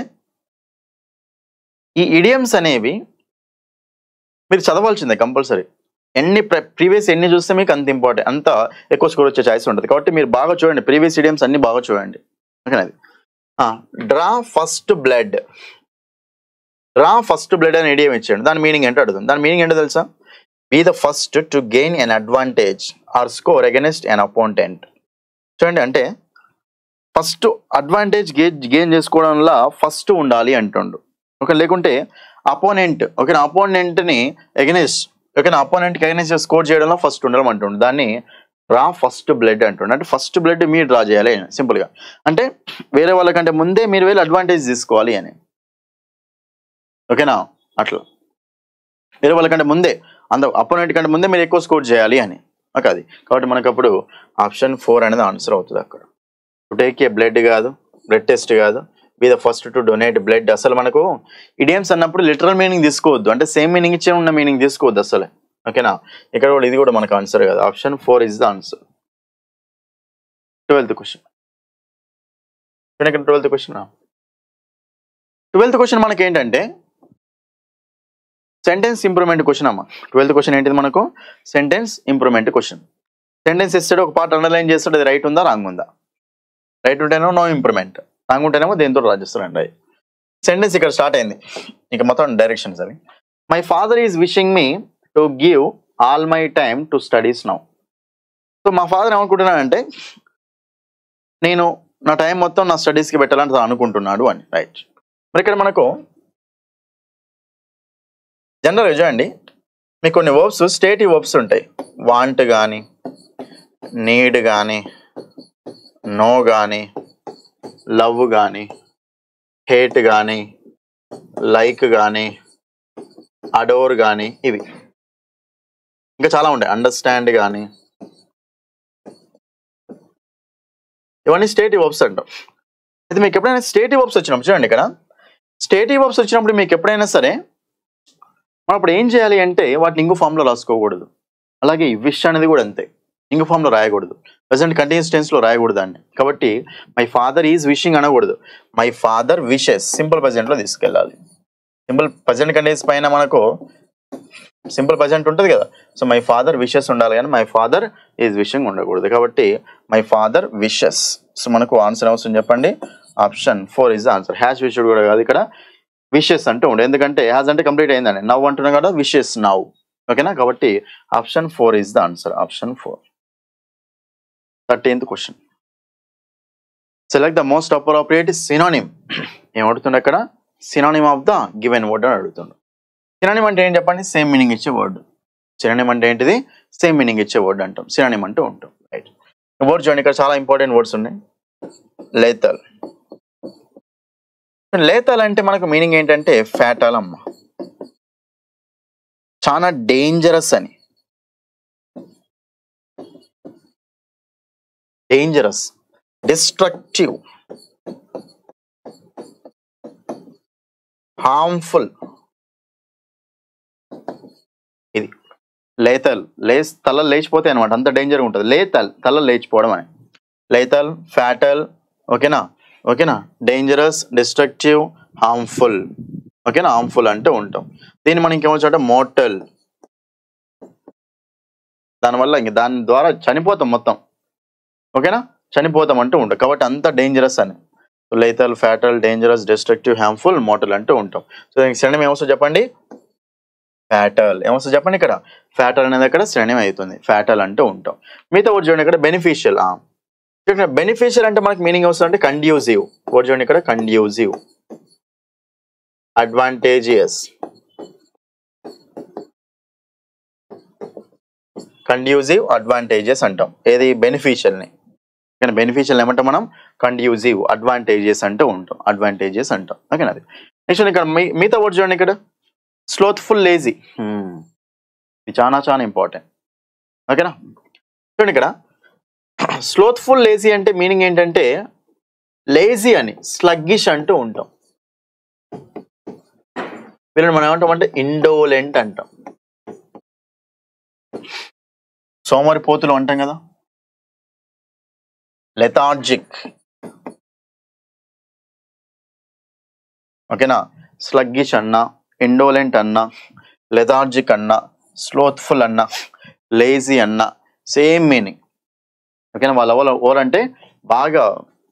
ఈ ఇడియమ్స్ అనేవి మీరు చదవాల్సిందే కంపల్సరీ. ఎన్ని ప్రీవియస్ ఎన్ని చూస్తే మీకు అంత ఇంపార్టెంట్, అంత ఎక్కువ స్కోర్ వచ్చే ఛాయిస్ ఉంటుంది. కాబట్టి మీరు బాగా చూడండి, ప్రీవియస్ ఇడియమ్స్ అన్ని బాగా చూడండి. ఓకేనా? Draw first blood. Draw first blood అని ఇడియం ఇచ్చాడు. దాని మీనింగ్ ఏంటో అడుగుతుంది. దాని మీనింగ్ ఏంటో తెలుసా? Be the first to gain an advantage or score against an opponent. చూడండి అంటే ఫస్ట్ అడ్వాంటేజ్ గెయిన్ గెయిన్ చేసుకోవడంలో ఫస్ట్ ఉండాలి అంటుండు. ఓకే, లేకుంటే అపోనెంట్, ఓకేనా, అపోనెంట్ని ఎగెనిస్ట్, ఓకేనా, అపోనెంట్కి ఎగెనిస్ట్ స్కోర్ చేయడంలో ఫస్ట్ ఉండడం అంటుండు. దాన్ని డ్రా ఫస్ట్ బ్లడ్ అంటుండు. అంటే ఫస్ట్ బ్లడ్ మీరు డ్రా చేయాలి సింపుల్గా. అంటే వేరే వాళ్ళకంటే ముందే మీరు వెళ్ళి అడ్వాంటేజ్ తీసుకోవాలి అని. ఓకేనా? అట్లా వేరే వాళ్ళకంటే ముందే, అంత అపోనెంట్ కంటే ముందే మీరు ఎక్కువ స్కోర్ చేయాలి అని. ఓకే, అది కాబట్టి మనకు అప్పుడు ఆప్షన్ ఫోర్ అనేది ఆన్సర్ అవుతుంది. అక్కడ టు టేక్ ఏ బ్లడ్ కాదు, బ్లడ్ టెస్ట్ కాదు, be the first to donate blood. అసలు మనకు ఇడియమ్స్ అన్నప్పుడు లిటరల్ మీనింగ్ తీసుకోవద్దు, అంటే సేమ్ మీనింగ్ ఇచ్చే ఉన్న మీనింగ్ తీసుకోవద్దు అసలు. ఓకేనా? ఇక్కడ కూడా ఇది కూడా మనకు ఆన్సర్ కాదు. Option four is the answer. Twelfth question ఇక్కడ ట్వెల్త్ క్వశ్చన్ ట్వెల్త్ క్వశ్చన్ మనకి ఏంటంటే సెంటెన్స్ ఇంప్రూవ్మెంట్ క్వశ్చన్ అమ్మ. ట్వెల్త్ క్వశ్చన్ ఏంటిది మనకు? Sentence improvement question. సెంటెన్స్ ఇస్తాడు, ఒక పార్ట్ అండర్లైన్ చేస్తాడు, అది రైట్ ఉందా రాంగ్ ఉందా? రైట్ ఉంటేనేమో నో ఇంప్రూవ్మెంట్, రాంగ్ ఉంటేనేమో దేంతో రాజేస్తారండి. సెంటెన్స్ ఇక్కడ స్టార్ట్ అయింది, ఇంకా మొత్తం డైరెక్షన్స్ అవి. My father is wishing me to give all my time to studies now. So మా ఫాదర్ ఏమనుకుంటున్నానంటే నేను నా టైం మొత్తం నా స్టడీస్కి పెట్టాలని తను అనుకుంటున్నాడు అని, రైట్. మరి ఇక్కడ మనకు జనరల్గా చూడండి, మీకు కొన్ని వర్బ్స్ స్టేటివ్ వర్బ్స్ ఉంటాయి. వాంట్ కానీ, నీడ్ కానీ, నో కానీ, లవ్ కానీ, హేట్ కానీ, లైక్ కానీ, అడోర్ కానీ, ఇవి ఇంకా చాలా ఉంటాయి. అండర్స్టాండ్ కానీ, ఇవన్నీ స్టేటివ్ వర్బ్స్ అంటాం. అయితే మీకు ఎప్పుడైనా స్టేటివ్ వర్బ్స్ వచ్చినప్పుడు చూడండి, ఇక్కడ స్టేటివ్ వర్బ్స్ వచ్చినప్పుడు మీకు ఎప్పుడైనా సరే మనం అప్పుడు ఏం చేయాలి అంటే వాటిని ఇంగు ఫామ్లో రాసుకోకూడదు. అలాగే ఈ విష్ అనేది కూడా అంతే, ఇంగు ఫామ్లో రాయకూడదు. ప్రెసెంట్ కంటిన్యూస్ టెన్స్లో రాయకూడదు దాన్ని. కాబట్టి మై ఫాదర్ ఈజ్ విషింగ్ అనకూడదు, మై ఫాదర్ విషెస్ సింపుల్ ప్రజెంట్లో తీసుకెళ్ళాలి. సింపుల్ ప్రజెంట్ కంటిన్యూస్ పైన మనకు సింపుల్ ప్రజెంట్ ఉంటుంది కదా, సో మై ఫాదర్ విషెస్ ఉండాలి కానీ మై ఫాదర్ ఈజ్ విషింగ్ ఉండకూడదు. కాబట్టి మై ఫాదర్ విషెస్. సో మనకు ఆన్సర్ అవసరం చెప్పండి, option four is the answer. Has wished కూడా కాదు, ఇక్కడ విషెస్ అంటూ ఉండే, ఎందుకంటే హ్యాస్ అంటే కంప్లీట్ అయిందండి, నవ్ అంటున్నాం కదా, విషెస్ నవ్. ఓకేనా, కాబట్టి option four is the answer, option four. Thirteenth question, select the most appropriate synonym. ఏం అడుగుతుండే అక్కడ, synonym of the given word అని అడుగుతుండు. సినోనిమ్ అంటే ఏం చెప్పండి, సేమ్ మీనింగ్ ఇచ్చే వర్డ్. సినోనిమ్ అంటే ఏంటిది, సేమ్ మీనింగ్ ఇచ్చే వర్డ్ అంటాం, సినోనిమ్ అంటూ ఉంటాం, రైట్. వర్డ్ చూడండి, ఇక్కడ చాలా ఇంపార్టెంట్ వర్డ్స్ ఉన్నాయి. లేతల్. లేతల్ అంటే మనకు మీనింగ్ ఏంటంటే ఫ్యాటల్ అమ్మ, చాలా డేంజరస్ అని. డేంజరస్, డిస్ట్రక్టివ్, హార్మ్ఫుల్, ఇది లేతల్. లేస్ తల లేచిపోతాయి అనమాట, అంత డేంజర్గా ఉంటుంది. లేతల్ తల లేచిపోవడం అని. లేతల్, ఫ్యాటల్, ఓకేనా, ఓకేనా, డేంజరస్, డిస్ట్రక్టివ్, హార్మ్ఫుల్, ఓకేనా, హార్మ్ఫుల్ అంటూ ఉంటాం. దీన్ని మనం ఇంకేమొచ్చు అంటే మోర్టల్, దానివల్ల ఇంక దాని ద్వారా చనిపోతాం మొత్తం, ఓకేనా, చనిపోతాం అంటూ ఉంటాం. కాబట్టి అంత డేంజరస్ అని. Lethal, fatal, dangerous, destructive, harmful, mortal అంటూ ఉంటాం. సో దీనికి శ్రేణి ఏమొస్తుంది చెప్పండి, ఫ్యాటల్. ఏమొస్తుంది చెప్పండి, ఇక్కడ ఫ్యాటల్ అనేది ఇక్కడ శ్రేణి అవుతుంది, ఫ్యాటల్ అంటూ ఉంటాం. మిగతా వర్డ్ చూడండి, ఇక్కడ బెనిఫిషియల్. బెనిఫిషియల్ అంటే మనకి మీనింగ్ వస్తుంది అంటే కండ్యూజివ్. వర్డ్ చూడండి ఇక్కడ, కండ్యూజివ్, అడ్వాంటేజియస్, కండ్యూజివ్, అడ్వాంటేజెస్ అంటాం. ఏది, బెనిఫిషియల్ని. కానీ బెనిఫిషియల్ ఏమంటాం మనం, కండ్యూజివ్, అడ్వాంటేజెస్ అంటూ ఉంటాం, అడ్వాంటేజెస్ అంటాం, ఓకేనా. అది నెక్స్ట్ ఇక్కడ మిగతా వర్డ్ చూడండి, ఇక్కడ స్లోత్ఫుల్, లేజీ, ఇది చాలా చాలా ఇంపార్టెంట్, ఓకేనా. చూడండి ఇక్కడ స్లోత్ఫుల్, లేజీ అంటే మీనింగ్ ఏంటంటే లేజీ అని, స్లగ్గిష్ అంటూ ఉంటాం. వీళ్ళని మనం ఏమంటాం అంటే ఇండోలెంట్ అంటాం, సోమరిపోతులు అంటాం కదా. లెథార్జిక్, ఓకేనా, స్లగ్గిష్ అన్నా, ఇండోలెంట్ అన్నా, లెథార్జిక్ అన్నా, స్లోత్ఫుల్ అన్నా, లేజీ అన్నా సేమ్ మీనింగ్, ఓకేనా. వాళ్ళ ఎవరు ఎవరు అంటే బాగా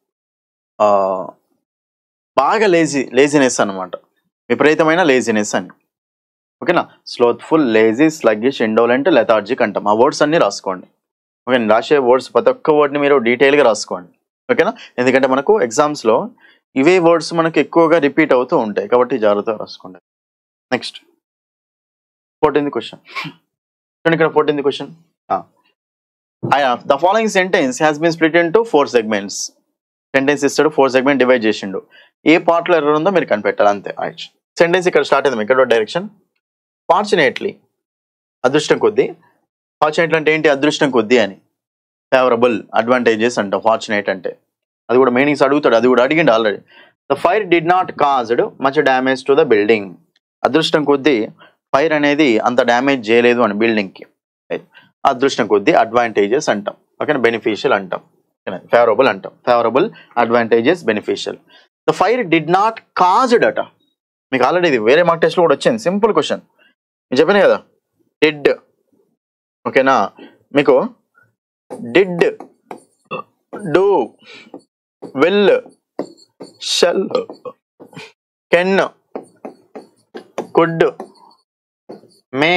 బాగా లేజీ, లేజినెస్ అనమాట, విపరీతమైన లేజినెస్ అని, ఓకేనా. Slothful, lazy, sluggish, indolent, lethargic అంటాం. ఆ వర్డ్స్ అన్ని రాసుకోండి, ఓకే. రాసే వర్డ్స్ ప్రతి ఒక్క వర్డ్ని మీరు డీటెయిల్గా రాసుకోండి, ఓకేనా. ఎందుకంటే మనకు ఎగ్జామ్స్లో ఇవే వర్డ్స్ మనకు ఎక్కువగా రిపీట్ అవుతూ ఉంటాయి, కాబట్టి జాగ్రత్తగా రాసుకోండి. నెక్స్ట్ ఫోర్టీన్త్ క్వశ్చన్ చూడండి, ఇక్కడ fourteenth question, the following sentence has been split into four segments. Sentence ఇస్తాడు, ఫోర్ సెగ్మెంట్ డివైడ్ చేసిండు, ఏ పార్ట్లో ఎర్రర్ ఉందో మీరు కనిపెట్టాలి అంతే. సెంటెన్స్ ఇక్కడ స్టార్ట్ అయింది, ఇక్కడ డైరెక్షన్. ఫార్చునేట్లీ, అదృష్టం కొద్దీ. ఫార్చునేట్లీ అంటే ఏంటి, అదృష్టం కొద్దీ అని. ఫేవరబుల్, అడ్వాంటేజెస్ అంటాం ఫార్చునేట్ అంటే. అది కూడా మీనింగ్స్ అడుగుతాడు, అది కూడా అడిగిండు already. The fire did not caused much damage to the building. అదృష్టం కొద్దీ ఫైర్ అనేది అంత డ్యామేజ్ చేయలేదు అని బిల్డింగ్కి. అదృష్టం కొద్దీ అడ్వాంటేజెస్ అంటాం, ఓకేనా. బెనిఫిషియల్ అంటాం, ఫేవరబుల్ అంటాం. Favourable, advantages, beneficial. The fire did not caused అట. మీకు ఆల్రెడీ ఇది వేరే మార్క్ టెస్ట్లో కూడా వచ్చింది, సింపుల్ క్వశ్చన్. నేను చెప్పాను కదా, డిడ్, ఓకేనా. మీకు did, do, will, shall, can, could, may,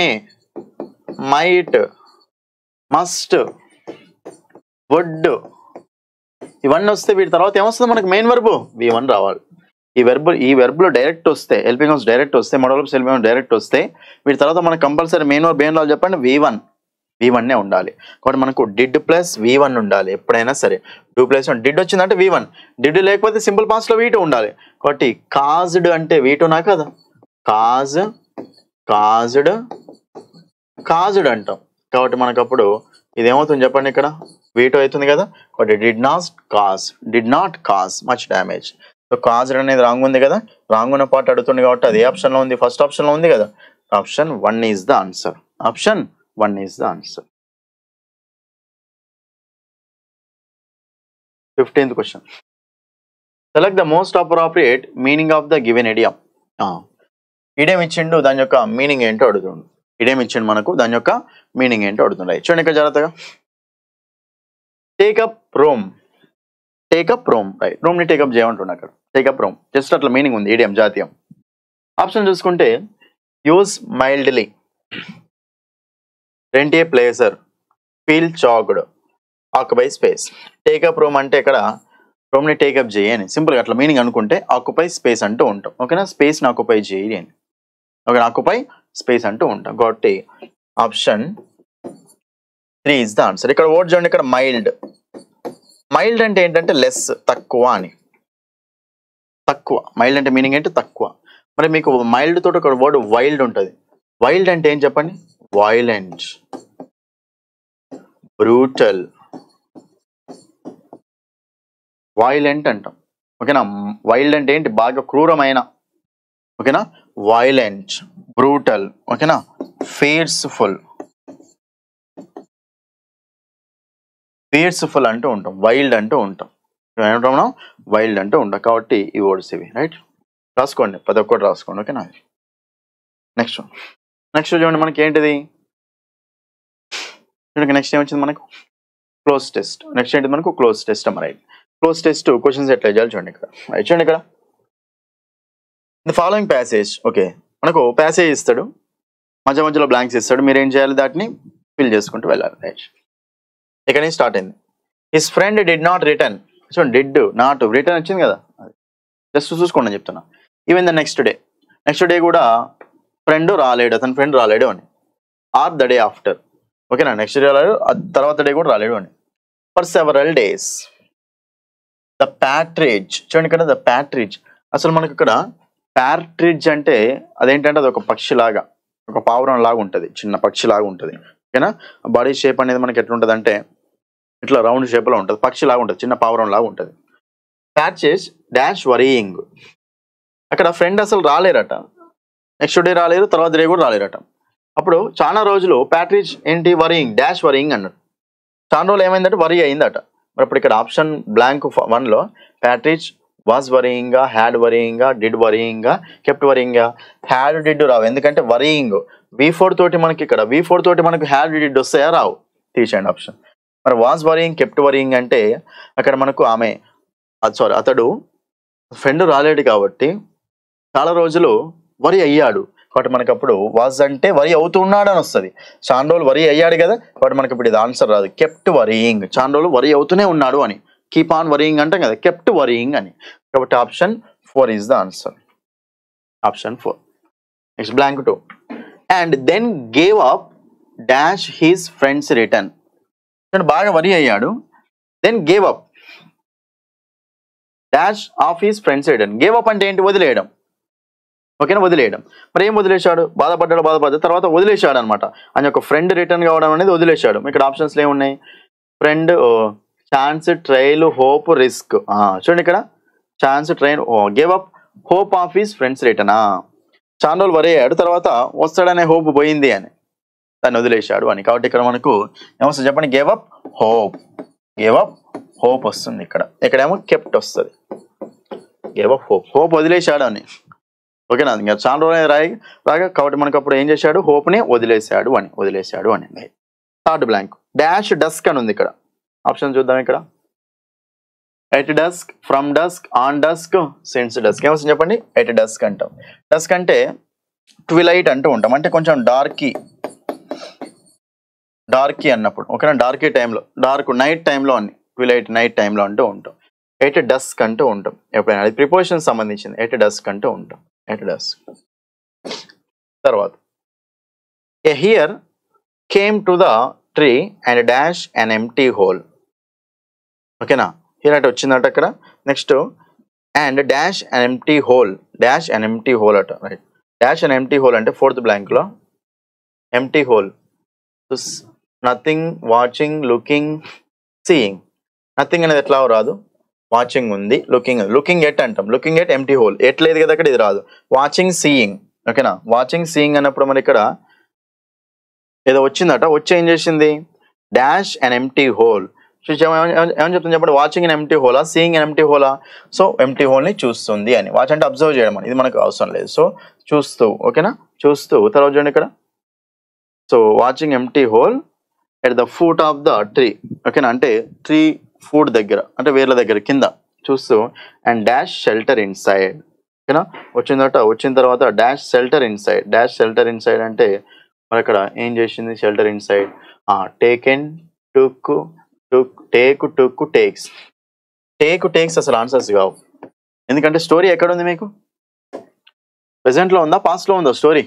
might, must, would, ఈ వన్ వస్తే వీటి తర్వాత ఏమొస్తుంది మనకు మెయిన్ వెర్బ్ వి వన్ రావాలి. ఈ వెర్బ్ ఈ వెర్బ్లో డైరెక్ట్ వస్తే హెల్పింగ్ వర్బ్స్ డైరెక్ట్ వస్తే modal verbs helping verbs direct వస్తే వీటి తర్వాత మనకు కంపల్సరీ మెయిన్ వర్బ్ ఏం రావాలి చెప్పండి వి వన్ వి వన్ ఏ ఉండాలి. కాబట్టి మనకు డిడ్ ప్లస్ వి వన్ ఉండాలి ఎప్పుడైనా సరే. డూ ప్లస్ వన్ డిడ్ వచ్చిందంటే వి వన్, డిడ్ లేకపోతే సింపుల్ పాస్ట్ లో వి టూ ఉండాలి. కాబట్టి కాజ్డ్ అంటే వి టూ నా కదా, కాజ్ కాజ్డ్ కాజ్డ్ అంటాం. కాబట్టి మనకు అప్పుడు ఇది ఏమవుతుంది చెప్పండి ఇక్కడ వి టూ అవుతుంది కదా. కాబట్టి did not cause did not cause much damage. So caused అనేది రాంగ్ ఉంది కదా, రాంగ్ ఉన్న పార్ట్ అడుగుతుంది కాబట్టి అది ఏ ఆప్షన్ లో ఉంది ఫస్ట్ ఆప్షన్ లో ఉంది కదా. Option one is the answer. Option one is the answer. fifteenth question. Select the most appropriate meaning of the given idiom. Ah, idiom ఇచ్చిండు దాని యొక్క మీనింగ్ ఏంటో అడుగుతుండు. idiom ఇచ్చిండు మనకు దాని యొక్క మీనింగ్ ఏంటో అడుగుతుండు. చూడండి ఇక్కడ జాగ్రత్తగా. Take up room, take up room right, room ని టేకప్ చేయమంటున్నా అక్కడ. టేక్ అప్ రూమ్ జస్ట్ అట్లా మీనింగ్ ఉంది idiom జాతీయం. ఆప్షన్ చూసుకుంటే use mildly, rent a place, feel choked, occupy space. Take up room అంటే ఇక్కడ రూమ్ ని టేకప్ చేయని సింపుల్గా అట్లా మీనింగ్ అనుకుంటే ఆక్యుపై స్పేస్ అంటూ ఉంటాం. ఓకేనా, స్పేస్ ని ఆక్యుపై చేయని. ఓకే, ఆక్యుపై స్పేస్ అంటూ ఉంటాం. కాబట్టి option three is the answer. ఇక్కడ వర్డ్ చూడండి, ఇక్కడ మైల్డ్. మైల్డ్ అంటే ఏంటంటే లెస్, తక్కువ అని. తక్కువ మైల్డ్ అంటే మీనింగ్ ఏంటి తక్కువ. మరి మీకు మైల్డ్ తోటి ఒక వర్డ్ వైల్డ్ ఉంటుంది. వైల్డ్ అంటే ఏం చెప్పండి, వైలెంట్, బ్రూటల్, వైలెంట్ అంటాం. ఓకేనా, వైల్డ్ అంటే ఏంటి బాగా క్రూరమైన. ఓకేనా, వైలెంట్, బ్రూటల్, ఓకేనా, ఫియర్స్ఫుల్, ఫియర్స్ఫుల్ అంటూ ఉంటాం, వైల్డ్ అంటూ ఉంటాం. ఏమంటాం మనం వైల్డ్ అంటూ ఉంటాం. కాబట్టి ఈ వర్డ్స్ ఇవి రైట్, రాసుకోండి ప్రతి ఒక్కటి రాసుకోండి. ఓకేనా, నెక్స్ట్ నెక్స్ట్ చూడండి మనకి ఏంటిది చూడండి. నెక్స్ట్ ఏమొచ్చింది మనకు క్లోజ్ టెస్ట్. నెక్స్ట్ ఏంటి మనకు క్లోజ్ టెస్ట్ అమ్మ రైట్. క్లోజ్ టెస్ట్ క్వశ్చన్స్ ఎట్లా చేయాలి చూడండి ఇక్కడ. రైట్ చూడండి ఇక్కడ ద ఫాలోయింగ్ ప్యాసేజ్. ఓకే, మనకు ప్యాసేజ్ ఇస్తాడు, మధ్య మధ్యలో బ్లాంక్స్ ఇస్తాడు, మీరు ఏం చేయాలి దాటిని ఫిల్ చేసుకుంటూ వెళ్ళాలి. రైట్, ఇక్కడ నుంచి స్టార్ట్ అయింది. His friend did not return. చూడండి డిడ్ నాట్ రిటర్న్ వచ్చింది కదా, జస్ట్ చూసుకోండి అని చెప్తున్నా. Even the next day, next day కూడా ఫ్రెండ్ రాలేడు, అతని ఫ్రెండ్ రాలేడు అని. Or the day after. ఓకేనా, నెక్స్ట్ డే రాలేడు, తర్వాత డే కూడా రాలేడు అని. For several days. The partridge. చూడండి ఇక్కడ ద ప్యాట్రిజ్. అసలు మనకి ఇక్కడ ప్యాట్రిజ్ అంటే అదేంటంటే అది ఒక పక్షి లాగా, ఒక పావురం లాగా ఉంటుంది, చిన్న పక్షి లాగా ఉంటుంది. ఓకేనా, బాడీ షేప్ అనేది మనకి ఎట్లుంటుంది అంటే ఇట్లా రౌండ్ షేప్ లో ఉంటుంది, పక్షి లాగా ఉంటుంది, చిన్న పావురం లాగా ఉంటుంది. Partridge dash worrying. అక్కడ ఫ్రెండ్ అసలు రాలేరట, నెక్స్ట్ డే రాలేరు, తర్వాత డే కూడా రాలేరట. అప్పుడు చాలా రోజులు ప్యాట్రిజ్ ఏంటి వరీయింగ్ డాష్ వరీయింగ్ అన్నాడు. చాలా రోజులు ఏమైందంటే వరీ అయిందట. మరి అప్పుడు ఇక్కడ ఆప్షన్ బ్లాంక్ వన్ లో ప్యాట్రిజ్ వాజ్ వరీయింగా, హ్యాడ్ వరీయింగా, డిడ్ వరీయింగా, కెప్ట్ వరీయింగా. హ్యాడ్ డిడ్ రావు, ఎందుకంటే వరీయింగ్ వి ఫోర్ తోటి మనకి ఇక్కడ వి ఫోర్ తోటి మనకు హ్యాడ్ డిడ్ వస్తాయా రావు, తీసేయండి ఆప్షన్. మరి వాజ్ వరీయింగ్ కెప్ట్ వరీయింగ్ అంటే అక్కడ మనకు ఆమె సారీ అతడు ఫ్రెండ్ రాలేడు కాబట్టి చాలా రోజులు వరి అయ్యాడు. కాబట్టి మనకి అప్పుడు వాజ్ అంటే వరి అవుతున్నాడు అని వస్తుంది. చాలా రోజులు వరి అయ్యాడు కదా, కాబట్టి మనకి ఇప్పుడు ఇది ఆన్సర్ రాదు. కెప్ట్ వరీయింగ్, చాలా రోజులు వరి అవుతూనే ఉన్నాడు అని. కీప్ ఆన్ వరీయింగ్ అంటాం కదా, కెప్ట్ వరీయింగ్ అని. కాబట్టి option four is the answer. Option four. Next blank two. And then gave up dash his friends return. బాగా వరి అయ్యాడు, then gave up dash of his friends return. Gave up అంటే ఏంటి, వదిలేయడం. ఓకేనా, వదిలేయడం. మరి ఏం వదిలేశాడు, బాధపడ్డాడు, బాధపడ్డాడు తర్వాత వదిలేశాడు అనమాట. అని ఒక ఫ్రెండ్ రిటర్న్ కావడం అనేది వదిలేశాడు. ఇక్కడ ఆప్షన్స్లో ఏమున్నాయి, friend, chance, trail, hope, risk. చూడండి ఇక్కడ chance, trail, gave up hope of his friends return. చాలా రోజులు వరి అయ్యాడు, తర్వాత వస్తాడనే హోప్ పోయింది అని దాన్ని వదిలేశాడు అని. కాబట్టి ఇక్కడ మనకు ఏమొస్తుంది చెప్పండి, gave up hope, gave up hope వస్తుంది. ఇక్కడ ఇక్కడేమో కెప్ట్ వస్తుంది, గేవ్ అప్ హోప్, హోప్ వదిలేశాడు అని. ఓకేనా, ఇంకా చాలా రోజులు రాయి రాగా కాబట్టి మనకు అప్పుడు ఏం చేశాడు, హోప్ని వదిలేశాడు అని, వదిలేశాడు అని. థర్డ్ బ్లాంక్ డాష్ డస్క్ అని ఉంది. ఇక్కడ ఆప్షన్ చూద్దాం. ఇక్కడ at dusk, from dusk, on dusk, since dusk. ఏమొస్తుంది చెప్పండి, ఎట్ డస్క్ అంటాం. డస్క్ అంటే ట్విలైట్ అంటూ ఉంటాం, అంటే కొంచెం డార్కీ, డార్కీ అన్నప్పుడు. ఓకేనా, డార్కీ టైంలో, డార్క్ నైట్ టైంలో అని ట్విలైట్ నైట్ టైంలో అంటూ ఉంటాం. ఎట్ డస్క్ అంటూ ఉంటాం ఎప్పుడైనా, అది ప్రిపోజిషన్ సంబంధించింది. ఎట్ డస్క్ అంటూ ఉంటాం, ఎట్ డస్క్. తర్వాత a hare came to the tree and dash an empty hole. ఓకేనా, హియర్ అంటే వచ్చిందట అక్కడ. Next and dash an empty hole, dash an empty hole అట, right. Dash an empty hole అంటే ఫోర్త్ బ్లాంక్లో empty hole. Nothing, watching, looking, seeing. Nothing అనేది ఎట్లా రాదు, వాచింగ్ ఉంది, లుకింగ్ లుకింగ్ ఎట్ అంటాం, looking at empty hole. At లేదు కదా అక్కడ, ఇది రాదు. Watching, seeing. ఓకేనా, వాచింగ్, సీయింగ్ అన్నప్పుడు మరి ఇక్కడ ఏదో వచ్చిందట, వచ్చి ఏం చేసింది, డాష్ అండ్ ఎంటీ హోల్. ఏమని చెప్తుంది చెప్పండి, వాచింగ్ అండ్ ఎంటీ హోలా, సీయింగ్ అండ్ ఎంటీ హోలా? సో ఎంటీ హోల్ని చూస్తుంది అని. వాచ్ అంటే అబ్జర్వ్ చేయడం అని, ఇది మనకు అవసరం లేదు. సో చూస్తూ, ఓకేనా, చూస్తూ. తర్వాత చూడండి ఇక్కడ, so watching empty hole at the foot of the tree. ఓకేనా, అంటే ట్రీ ఫుట్ దగ్గర, అంటే వేర్ల దగ్గర కింద చూస్తూ. And dash shelter inside. ఓకేనా, వచ్చిందట. వచ్చిన తర్వాత dash shelter inside. Dash shelter inside అంటే మరి అక్కడ ఏం చేసింది, shelter inside. Taken, took, took, take, took, takes. Take, takes అసలు ఆన్సర్స్ కావు, ఎందుకంటే స్టోరీ ఎక్కడ ఉంది మీకు, ప్రెసెంట్లో ఉందా, పాస్ట్లో ఉందా స్టోరీ?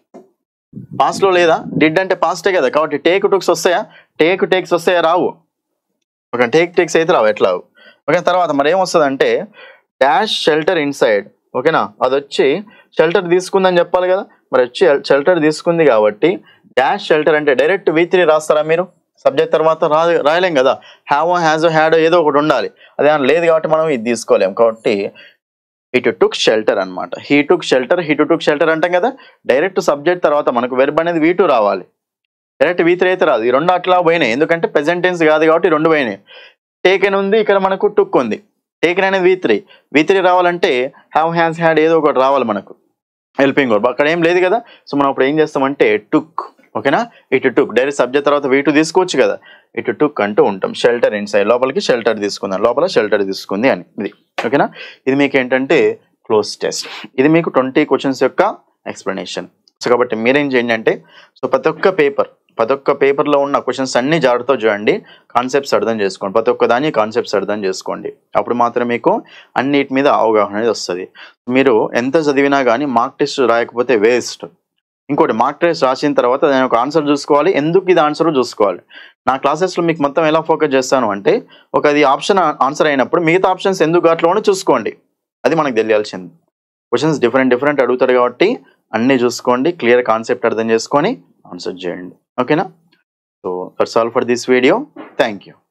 పాస్ట్లో లేదా, డిడ్ అంటే పాస్టే కదా, కాబట్టి టేక్, టుక్స్ వస్తాయా, టేక్, టేక్స్ వస్తాయా, రావు. ఓకే, టేక్, టేక్స్ అయితే రావు, ఎట్లా? ఓకే, తర్వాత మరి ఏమొస్తుంది అంటే డాష్ షెల్టర్ ఇన్ సైడ్. ఓకేనా, అది వచ్చి షెల్టర్ తీసుకుందని చెప్పాలి కదా, మరి వచ్చి షెల్టర్ తీసుకుంది కాబట్టి డాష్ షెల్టర్ అంటే డైరెక్ట్ వి త్రీ రాస్తారా మీరు? సబ్జెక్ట్ తర్వాత రా రాయలేం కదా, హ్యావ్, హ్యాజ్, హ్యాడ్ ఏదో ఒకటి ఉండాలి. అదే లేదు కాబట్టి మనం ఇది తీసుకోలేం. కాబట్టి ఇటు టుక్ షెల్టర్ అనమాట. He took shelter, he to took shelter అంటాం కదా, డైరెక్ట్ సబ్జెక్ట్ తర్వాత మనకు వెర్బ్ అనేది వీ టూ రావాలి, డైరెక్ట్ వీ త్రీ అయితే రాదు. ఈ రెండు అట్లా పోయినాయి, ఎందుకంటే ప్రెజెంట్ టెన్స్ కాదు కాబట్టి రెండు పోయినాయి. టేకెన్ ఉంది, ఇక్కడ మనకు టుక్ ఉంది. టేకెన్ అనేది వీ త్రీ, వీ త్రీ రావాలంటే హ్యావ్, హ్యాస్, హ్యాడ్ ఏదో ఒకటి రావాలి మనకు, హెల్పింగ్ వర్బ్. అక్కడ ఏం లేదు కదా, సో మనం అప్పుడు ఏం చేస్తామంటే టుక్. ఓకేనా, ఇటు టుక్, డైరెక్ట్ సబ్జెక్ట్ తర్వాత వీ టూ తీసుకోవచ్చు కదా, ఇటు టుక్ అంటూ ఉంటాం. షెల్టర్ ఇన్ సైడ్, లోపలికి షెల్టర్ తీసుకుందాం, లోపల షెల్టర్ తీసుకుంది అని. ఇది ఓకేనా, ఇది మీకు ఏంటంటే క్లోజ్ టెస్ట్. ఇది మీకు ట్వంటీ క్వశ్చన్స్ యొక్క ఎక్స్ప్లెనేషన్. సో కాబట్టి మీరేం చేయండి అంటే, సో ప్రతి ఒక్క పేపర్ ప్రతి ఒక్క పేపర్లో ఉన్న క్వశ్చన్స్ అన్ని జాగ్రత్తతో చూడండి, కాన్సెప్ట్స్ అర్థం చేసుకోండి, ప్రతి ఒక్క దాన్ని కాన్సెప్ట్స్ అర్థం చేసుకోండి. అప్పుడు మాత్రం మీకు అన్నిటి మీద అవగాహన అనేది వస్తుంది. మీరు ఎంత చదివినా కానీ మార్క్ టెస్ట్ రాయకపోతే వేస్ట్. ఇంకోటి, మార్క్ టెస్ట్ రాసిన తర్వాత దాని ఒక ఆన్సర్ చూసుకోవాలి, ఎందుకు ఇది ఆన్సర్ చూసుకోవాలి. నా క్లాసెస్లో మీకు మొత్తం ఎలా ఫోకస్ చేస్తాను అంటే, ఒక అది ఆప్షన్ ఆన్సర్ అయినప్పుడు మిగతా ఆప్షన్స్ ఎందుకు అట్లా చూసుకోండి, అది మనకు తెలియాల్సింది. క్వశ్చన్స్ డిఫరెంట్ డిఫరెంట్ అడుగుతారు కాబట్టి అన్నీ చూసుకోండి, క్లియర్ కాన్సెప్ట్ అర్థం చేసుకొని ఆన్సర్ చేయండి. ఓకేనా, so that's all for this video. Thank you.